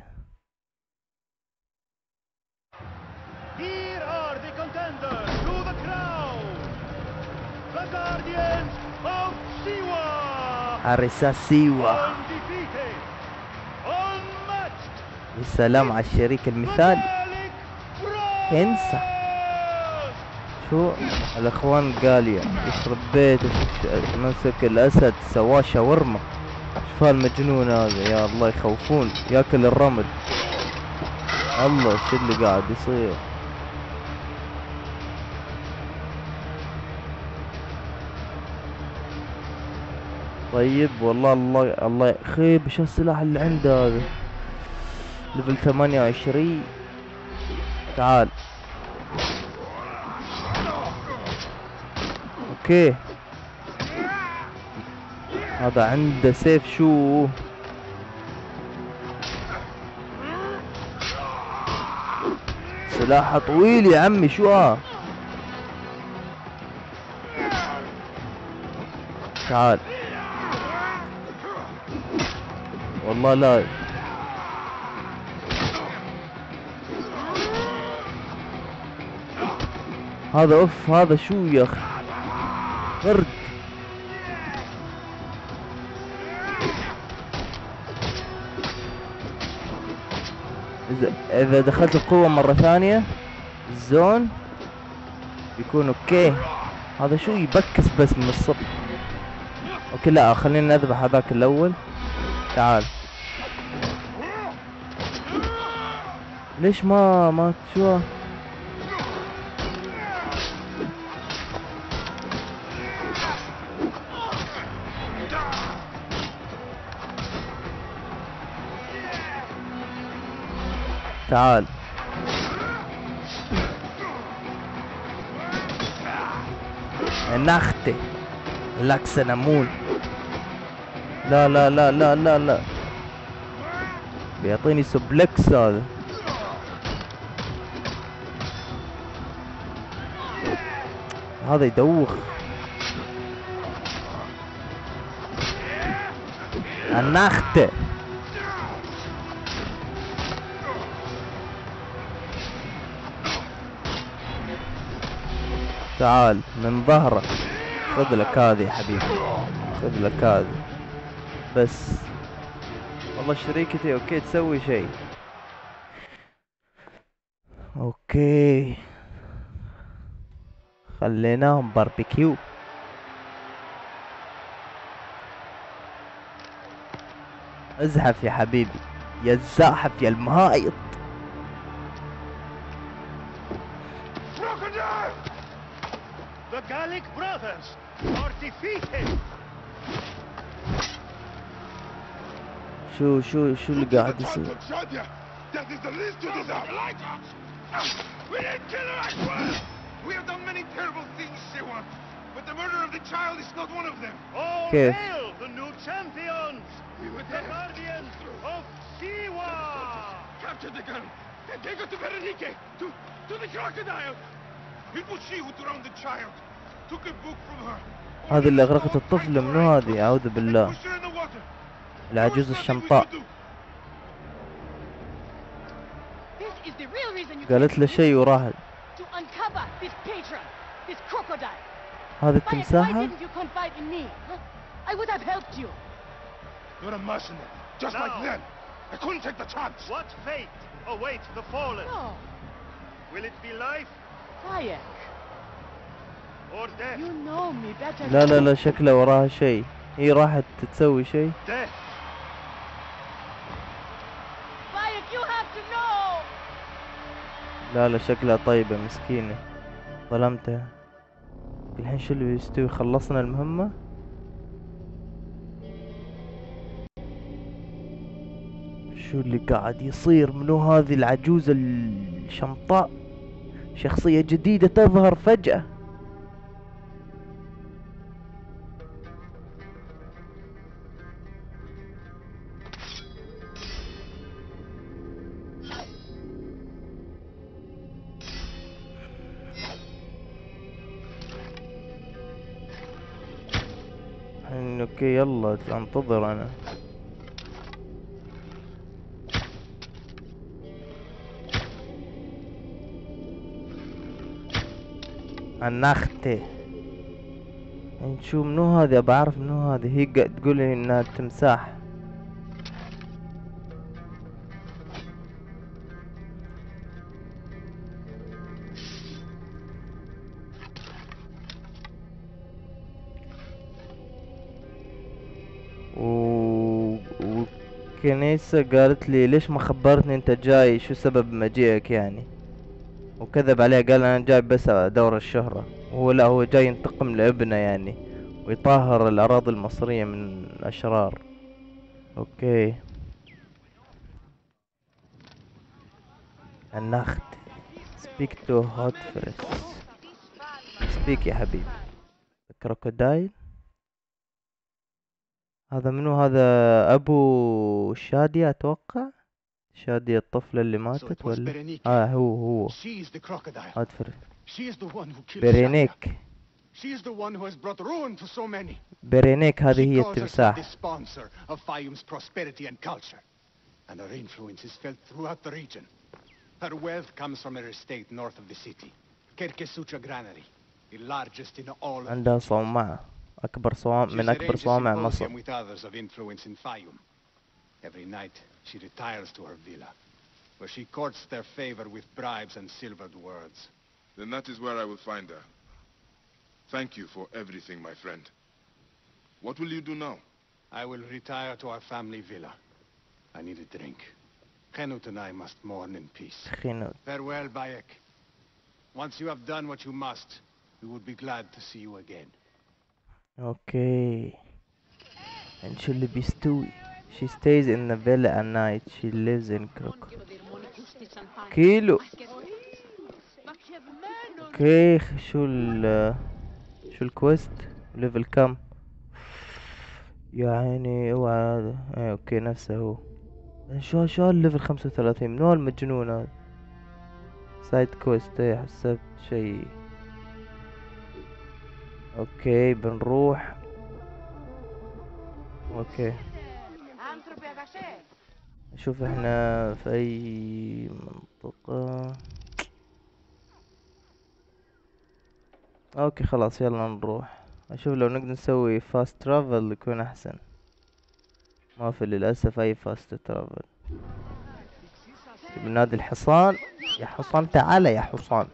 Here are the contenders to the crown. The Guardians of Siwa. حارسة سيوة. Undefeated. Unmatched. يا سلام على الشريك المثالي. كنسة. شو الاخوان قاليا يخرب بيته، مسك الاسد سواه شاورما. شوف هالمجنون هذا، يا الله يخوفون، ياكل الرمل. الله شو اللي قاعد يصير؟ طيب والله الله الله خيب. شو السلاح اللي عنده هذا؟ ليفل ثمانية وعشرين. تعال اوكي. هذا عنده سيف. شو سلاحه طويل يا عمي. شو اه تعال والله لا. هذا اوف. هذا شو يا اخي؟ قرد. اذا اذا دخلت القوة مرة ثانية الزون بيكون اوكي. هذا شو يبكس بس من الصبح. اوكي لا خلينا نذبح هذاك الاول. تعال. ليش ما ما شو؟ تعال نختي لك سنمون. لا لا لا لا لا لا بيعطيني سوبلكس هذا. هذا يدوخ. النختي تعال من ظهره. خذ لك هذه يا حبيبي، خذ لك هذه بس. والله شريكتي اوكي تسوي شيء. اوكي خليناهم باربيكيو. ازحف يا حبيبي، يا الزاحف يا المهايط. Crocodile! The Gallic brothers are defeated. شو شو شو اللي قاعد يصير؟ That is the least you deserve. We didn't kill her, I swear. We have done many terrible things, Siwan, but the murder of the child is not one of them. All كيف؟ hail the new champions, We were the there. guardians of Siwa. Capture the girl and take her to Berenice, to to the crocodile. It was she who drowned the child. Took a book from her. هذه اللي أغرقت الطفل، منو هذه؟ أعوذ بالله. Pushed her in the water. العجوز الشمطاء. This is the real reason you قالت له شيء وراحت. to uncover this patron, this crocodile. هذه Bayek, why التمساحة؟ didn't you confide in me? Huh? I would have helped you. You're a mercenary, just No. like them. I couldn't take the chance. What fate awaits the fallen? No, Will it be life Bayek, or death? you know me better. لا لا than- لا، شكله وراها شيء. هي راحت تسوي شيء. Death. Bayek, you have to know. لا لا، شكلها طيبة مسكينة، ظلمتها. الحين شو اللي بيستوي؟ خلصنا المهمة؟ شو اللي قاعد يصير؟ منو هذه العجوزة الشمطاء؟ شخصية جديدة تظهر فجأة. الحين اوكي، يلا انتظر انا. النختة. نشوف منو هذه، بعرف منو هذه. هي قاعد تقول لي انها تمساح. و... وكنيسة قالت لي ليش ما خبرتني انت جاي، شو سبب مجيئك يعني. وكذب عليها، قال انا جاي بس ادور الشهرة، وهو لا، هو جاي ينتقم لابنه يعني، ويطهر الاراضي المصرية من الاشرار. اوكي. النخت. speak to hot first. speak يا حبيبي. كروكودايل. هذا منو؟ هذا ابو شادية اتوقع. شادية الطفلة اللي So ماتت it was ولا؟ Berenice. اه هو هو She is the crocodile. هات فرق. She is the one who killed Shadia. برينيك. She is the one who has brought ruin to so many. برينيك هذه She هي calls herself the التمساح. sponsor of Fayum's prosperity and culture. And her influence is felt throughout the region. Her wealth comes from her estate north of the city. Kerkesucha Granary, the largest in all of عندها صومعة، أكبر صوام من She أكبر arranges صوامع symposium مصر. with others of influence in Fayum. Every night, she retires to her villa, where she courts their favor with bribes and silvered words. Then that is where I will find her. Thank you for everything, my friend. What will you do now? I will retire to our family villa. I need a drink. Henut and I must mourn in peace. خينوت. Farewell, Bayek. Once you have done what you must, we would be glad to see you again. أوكي. And شو اللي بيستوي؟ She stays in the villa at night. She lives in Krok. كيلو. اوكي، شو ال شو الكويست؟ ليفل كم؟ يا عيني اوعى هذا. ايه اوكي، نفسه هو. شو شو الليفل خمسة وثلاثين؟ من هو المجنون هذا؟ سايد كويست. ايه حسبت شي. اوكي بنروح. اوكي شوف احنا في اي منطقة. اوكي خلاص يلا نروح. اشوف لو نقدر نسوي فاست ترافل يكون احسن. ما في للاسف اي فاست ترافل. بنادي الحصان. يا حصان تعال يا حصان.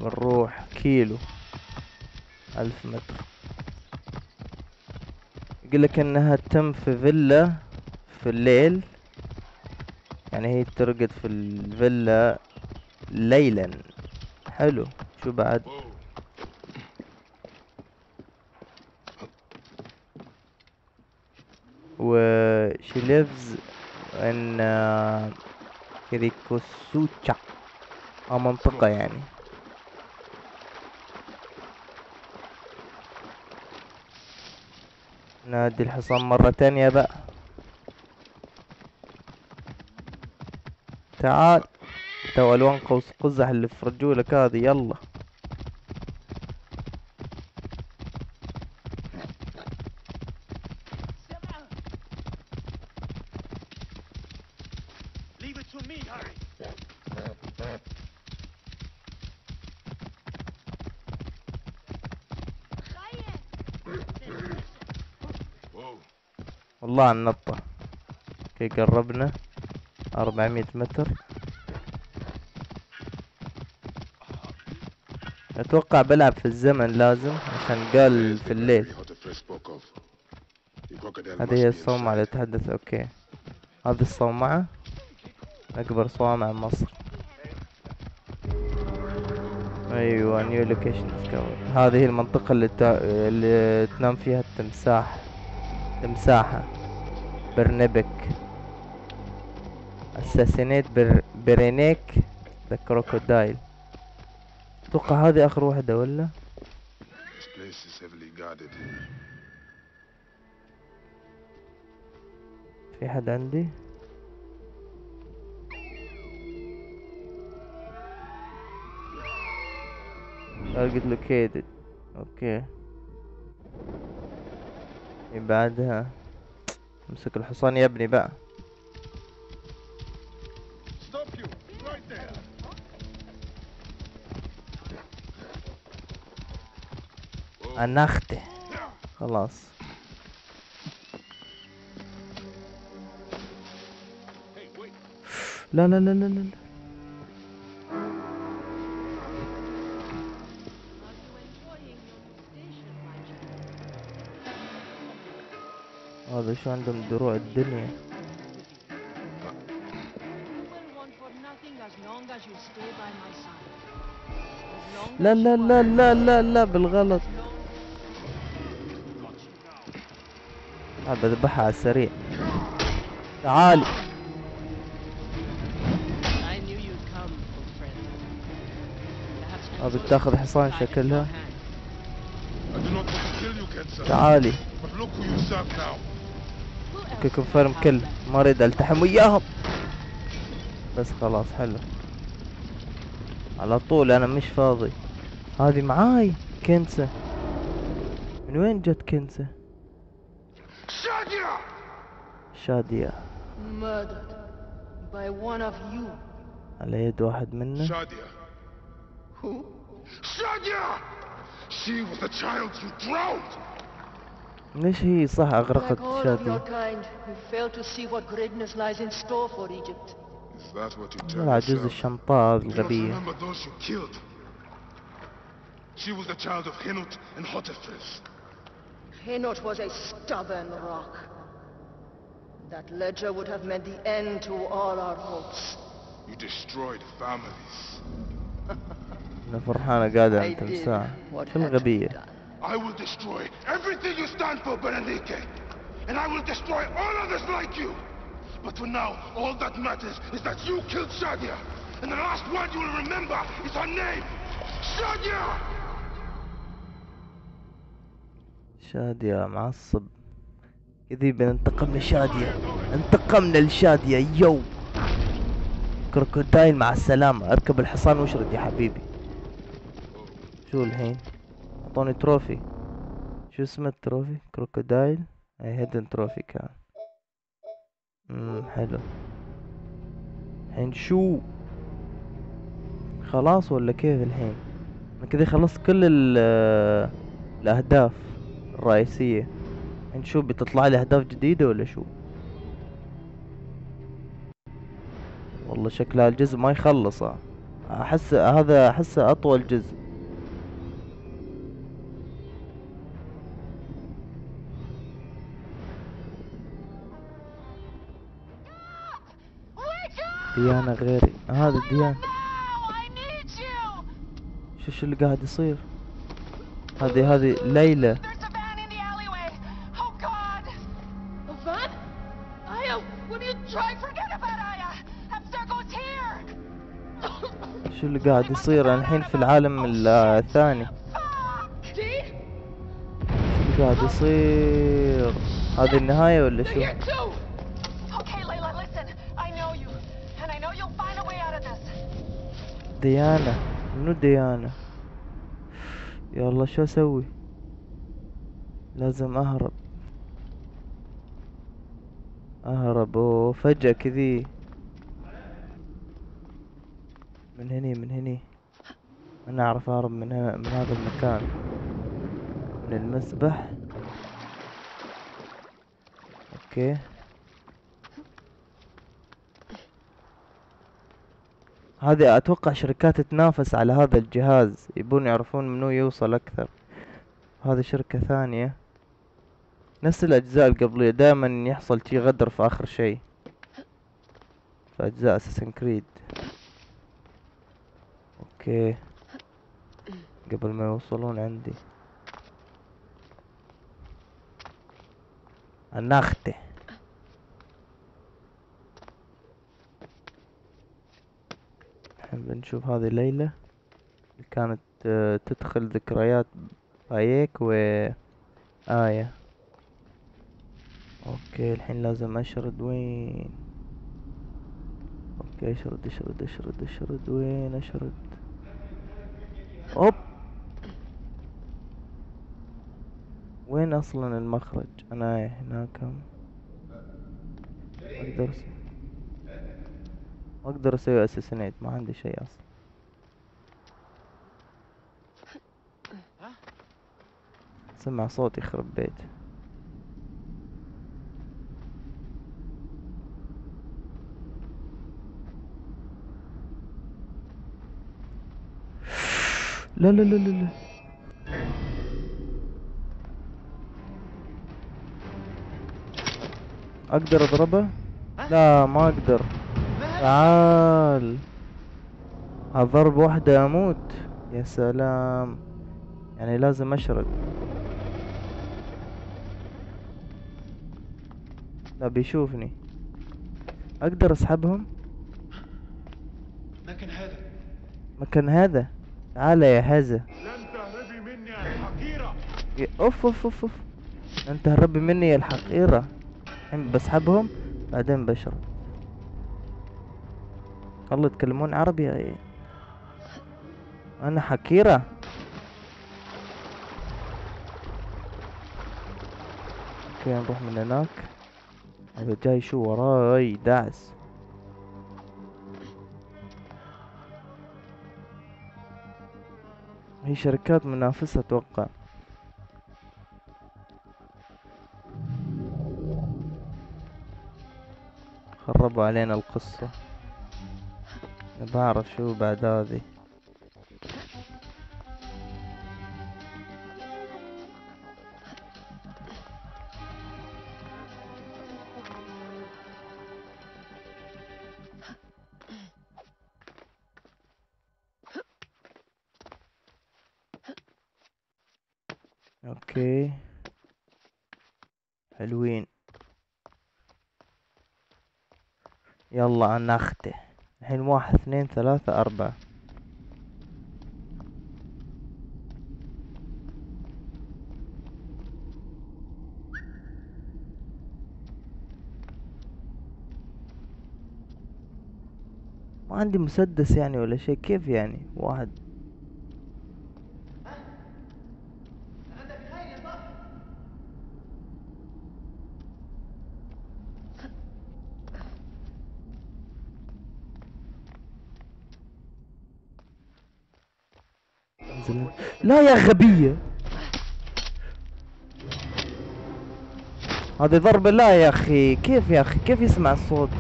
بنروح كيلو ألف متر. يقولك انها تتم في فيلا في الليل، يعني هي ترقد في الفيلا ليلا. حلو. شو بعد؟ و she lives in uh, كيريكوسوتشا، أو منطقة يعني. نادي الحصان مرة تانية بقى. تعال تو الوان قوس قزح اللي في رجولك هذه. يلا Leave it to me, Harry. والله عن النطة. كي قربنا أربعمية متر. اتوقع بلعب في الزمن لازم، عشان قال في الليل. هذه هي الصومعة اللي تحدث. اوكي هذه الصومعة اكبر صومعة مصر. ايوه نيو لوكيشن ديسكفر. هذه هي المنطقة اللي, تا... اللي تنام فيها التمساح. تمساحة برنبك. اساسينيت بر... برينيك ذا كروكودايل. اتوقع هذه اخر واحدة ولا؟ في حد عندي؟ target located. اوكي بعدها امسك الحصان يا ابني بقى. انخته خلاص. لا لا لا لا لا هذا شو عندهم دروع الدنيا. لا لا لا لا لا لا بالغلط. بذبحها على السريع. تعال. ابي تاخذ حصان شكلها. تعالي. اوكي كونفيرم كل. ما اريد التحم وياهم بس خلاص. حلو على طول انا مش فاضي. هذه معاي كنسة. من وين جت كنسة؟ شادية. شادية Murdered by one of you. على يد واحد منا. شادية. Who? شادية. She was the child you drowned. ليش هي صح أغرقت Like all of شادية؟ your kind, you fail to see what greatness lies in store for Egypt. Is that what you tell العجوز yourself? الشمطاء You must الغبية. remember those you killed. She was the child of Henut and Hotefres. Henot was a stubborn rock. That ledger would have meant the end to all our hopes. You destroyed families. أنا فرحانة قاعدة عند تمساح. شو الغبية؟ I will destroy everything you stand for, Berenike. And I will destroy all others like you. But for now, all that matters is that you killed Shadia. And the last word you will remember is her name. Shadia! شادية معصب. كذي بننتقم لشادية. انتقمنا لشادية. يو كروكودايل مع السلامة. اركب الحصان واشرد يا حبيبي. شو الحين؟ اعطوني تروفي. شو اسمه التروفي؟ كروكودايل اي هيدن تروفي كان. امم حلو. الحين شو؟ خلاص ولا كيف الحين؟ انا كذا خلصت كل ال الاهداف الرئيسية. الحين شو بتطلع لي اهداف جديدة ولا شو؟ والله شكلها الجزء ما يخلص. احس هذا احسه اطول جزء. ديانا غيري، هذا ديانا. شو شو اللي قاعد يصير؟ هذه هذه ليلى. شو اللي قاعد يصير الحين في العالم الثاني؟ شو اللي قاعد يصير؟ هذه النهاية ولا شو؟ ديانا، منو ديانا؟ يلا شو اسوي؟ لازم اهرب اهرب وفجأة كذي من هني من هني. انا اعرف اهرب من هنا، من هذا المكان، من المسبح. اوكي هذه اتوقع شركات تنافس على هذا الجهاز، يبون يعرفون منو يوصل اكثر. هذه شركة ثانية نفس الاجزاء القبلية، دائما يحصل شي غدر في اخر شيء في اجزاء اساسن كريد. اوكي قبل ما يوصلون عندي الناختة. الحين بنشوف هذه ليلى اللي كانت تدخل ذكريات بايك و آية. اوكي الحين لازم اشرد. وين؟ اوكي اشرد اشرد اشرد اشرد. وين اشرد؟ اوب وين اصلا المخرج؟ انا هناك. اقدر اقدر اسوي اساسينيت، ما عندي شيء اصلا. سمع صوت يخرب بيت. لا لا لا لا لا اقدر اضربه؟ لا ما اقدر. تعال اضرب واحدة اموت. يا سلام، يعني لازم اشرد. لا بيشوفني. اقدر اسحبهم؟ مكان هذا مكان هذا. تعال يا هذا. لن تهربي مني يا الحقيرة. اوف اوف اوف اوف. انت هربي مني يا الحقيرة. الحين بسحبهم بعدين بشرب. والله يتكلمون عربي يا انا حقيرة. اوكي نروح من هناك. هذا جاي شو وراي داعس. هي شركات منافسة اتوقع. خربوا علينا القصة. بعرف شو بعد هذه. اوكي حلوين. يلا انا اخته الحين. واحد اثنين ثلاثة اربعة. ما عندي مسدس يعني ولا شيء. كيف يعني واحد؟ لا يا غبية، هذه ضربة. لا يا اخي كيف يا اخي كيف يسمع الصوت؟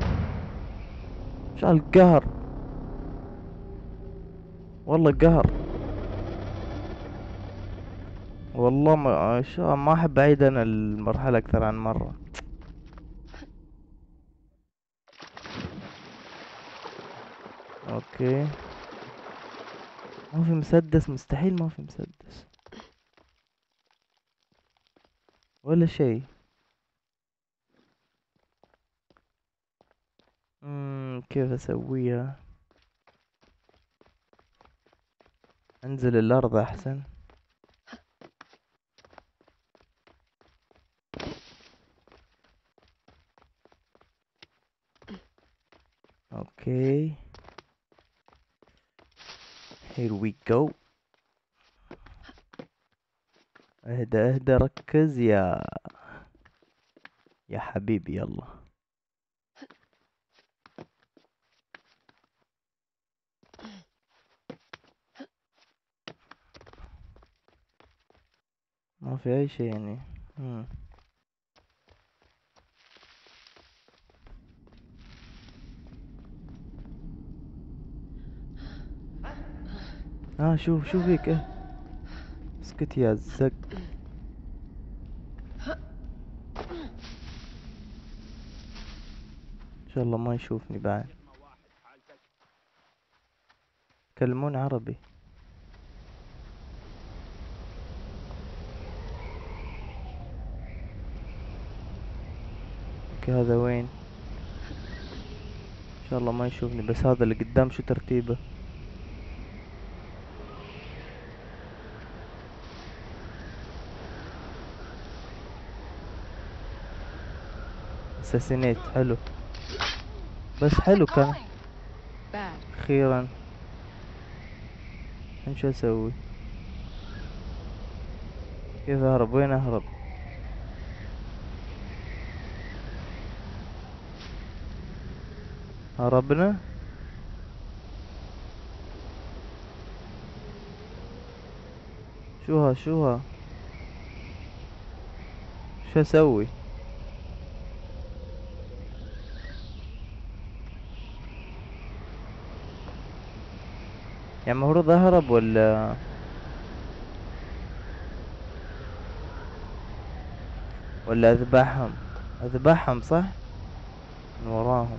شو القهر والله قهر. والله ما شو ما احب اعيد انا المرحلة اكثر عن مرة. اوكي، ما في مسدس، مستحيل ما في مسدس ولا شيء. امم كيف اسويها؟ انزل الارض احسن. اوكي here we go. اهدى اهدى، ركز يا يا حبيبي، يلا. ما في اي شيء يعني. مم. اه شوف شوف هيك، اه اسكت يا زق. ان شاء الله ما يشوفني بعد. يتكلمون عربي. اوكي هذا وين؟ ان شاء الله ما يشوفني. بس هذا اللي قدام شو ترتيبه؟ اساسينيت، حلو. بس حلو كان. اخيرا. الحين شو اسوي؟ كيف اهرب؟ وين اهرب؟ هربنا. شوها شوها، شو اسوي؟ يعني المفروض اهرب ولا ولا اذبحهم؟ اذبحهم صح؟ من وراهم.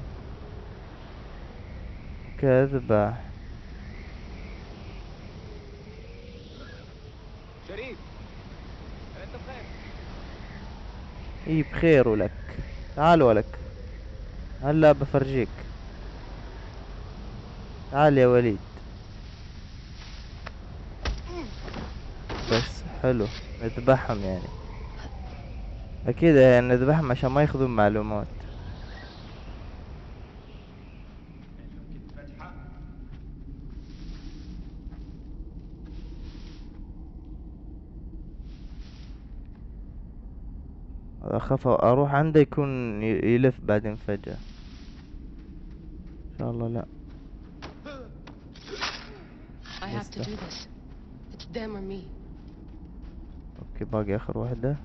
اوكي اذبح. شريف، انت بخير؟ اي بخير ولك. تعال ولك، هلا بفرجيك. تعال يا وليد. بس حلو، نذبحهم يعني. اكيد يعني نذبحهم عشان ما ياخذون معلومات. اخاف اروح عنده يكون ي- يلف بعدين فجأة. ان شاء الله لا. I have to do this. It's them or me. اوكي باقي اخر واحدة.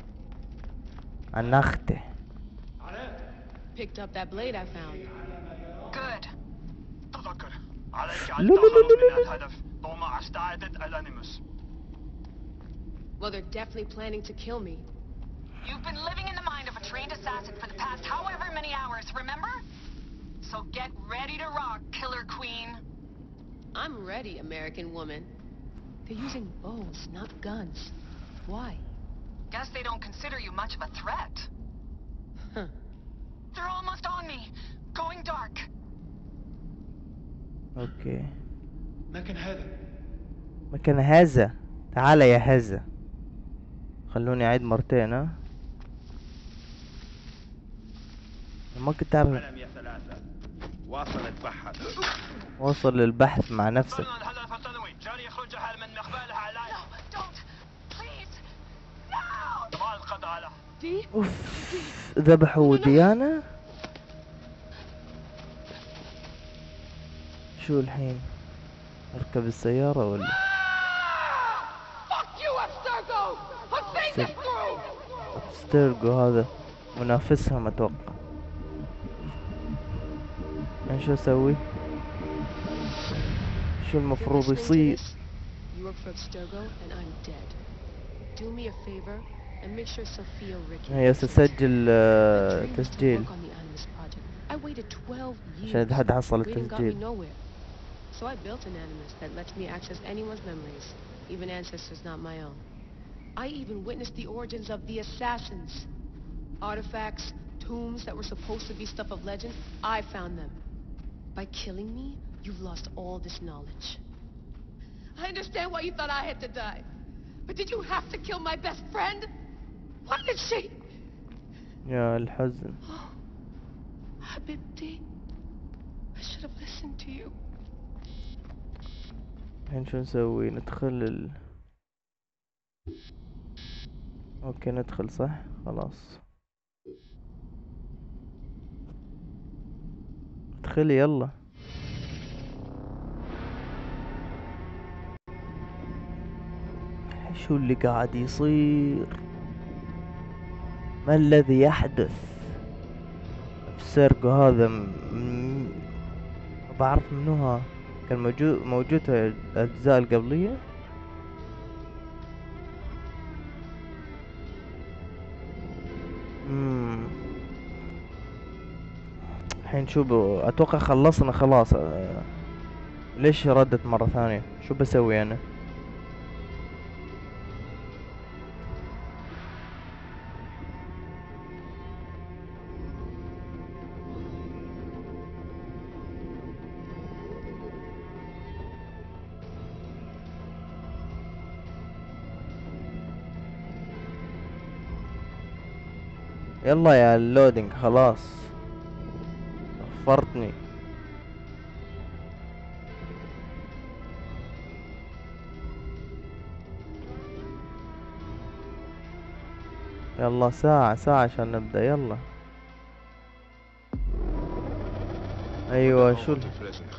عنخته. Picked up that blade I found. Good. تذكر عليك لا أن لا لا تخلص لا من لا. الهدف طالما استعادت الأنيموس. Well, they're definitely planning to kill me. You've been living in the mind of a trained assassin for the past however many hours, remember? So get ready to rock, Killer Queen. I'm ready, American woman. They're using bows, not guns. Why? Guess they don't consider you much of a threat. Huh. They're almost on me. Going dark. اوكي. مكان هذا. مكان هذا. تعال يا هذا. خلوني اعيد مرتين. ها ما كنت اعرف. يا ثلاثة. واصل اتبحث. وصل للبحث مع نفسك. الهدف الثانوي جاري يخرج من مقبالها علي. No, don't. Please. No. ما القضى على. Dee? اوف، ذبحوا ديانا. شو الحين؟ اركب السيارة ولا؟ Fuck you, Abstergo! I'll see this through! ستيرجو هذا منافسهم اتوقع. يعني شو اسوي؟ شو المفروض You're listening to يصير؟ this? You work for Abstergo and I'm dead. Do me a favor and make sure Sophia Ricky. هي سجل آه، تسجيل I waited twelve years. عشان حد حصل Waiting got me التسجيل. nowhere. So I built an animus that lets me access anyone's memories, even ancestors not my own. I even witnessed the origins of the assassins. Artifacts, tombs that were supposed to be stuff of legend, I found them. By killing me, you've lost all this knowledge. I understand why you thought I had to die. But did you have to kill my best friend? Why did she? يا الحزن. حبيبتي. I should have listened to you. الحين شو نسوي؟ ندخل ال... اوكي ندخل صح؟ خلاص ادخلي يلا. شو اللي قاعد يصير؟ ما الذي يحدث؟ السيرجو هذا م... م... بعرف منوها، كان موجود موجود في الأجزاء القبلية. امم الحين شو ب... اتوقع خلصنا خلاص. ليش ردت مرة ثانية؟ شو بسوي انا؟ يلا يا اللودينج خلاص وفرتني. يلا ساعة ساعة عشان نبدأ. يلا ايوه شو ال-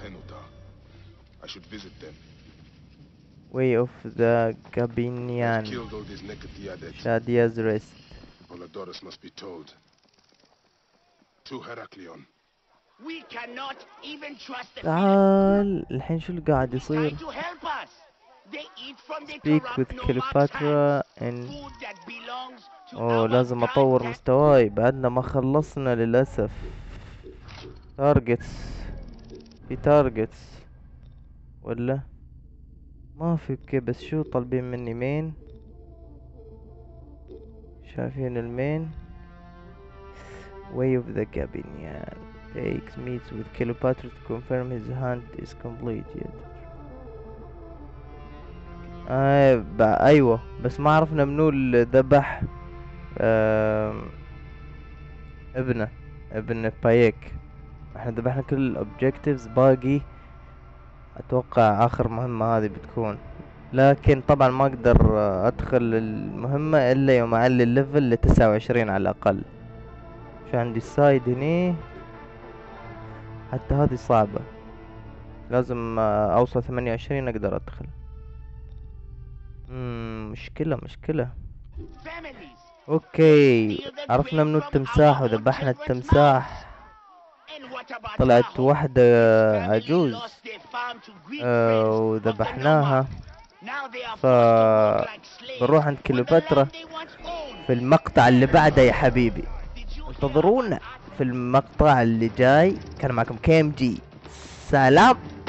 I should visit them. way of the Gabinian Killed all these naked Diades. Shadia's rest. Apollodorus must be told. To Heraklion. We cannot even trust the تعال الحين شو اللي قاعد يصير؟ to help us. They eat from the Speak corrupt with nomad's Cleopatra hands. and Food that belongs to اوه our لازم god اطور that مستواي بعدنا ما خلصنا للأسف. تارجتس في تارجتس ولا ما في؟ اوكي بس شو طالبين مني؟ مين؟ شايفين المين؟ Way of the Gabinian takes meets with Cleopatra to confirm his hunt is completed. آه ب... ايوه بس ما عرفنا منو اللي ذبح آه... ابنه ابن بايك. احنا ذبحنا كل الاوبجكتيفز، باقي اتوقع اخر مهمة هذه بتكون، لكن طبعا ما اقدر ادخل المهمة الا يوم اعلي الليفل لتسعة وعشرين على الاقل. في عندي السايد هني، حتى هذه صعبة، لازم اوصل ثمانية وعشرين اقدر ادخل. مم مشكلة مشكلة. اوكي عرفنا منو التمساح وذبحنا التمساح. طلعت واحدة عجوز آه وذبحناها، ف بنروح عند كليوباترا في المقطع اللي بعده يا حبيبي. انتظرونا في المقطع اللي جاي. كان معكم كي ام جي، سلام.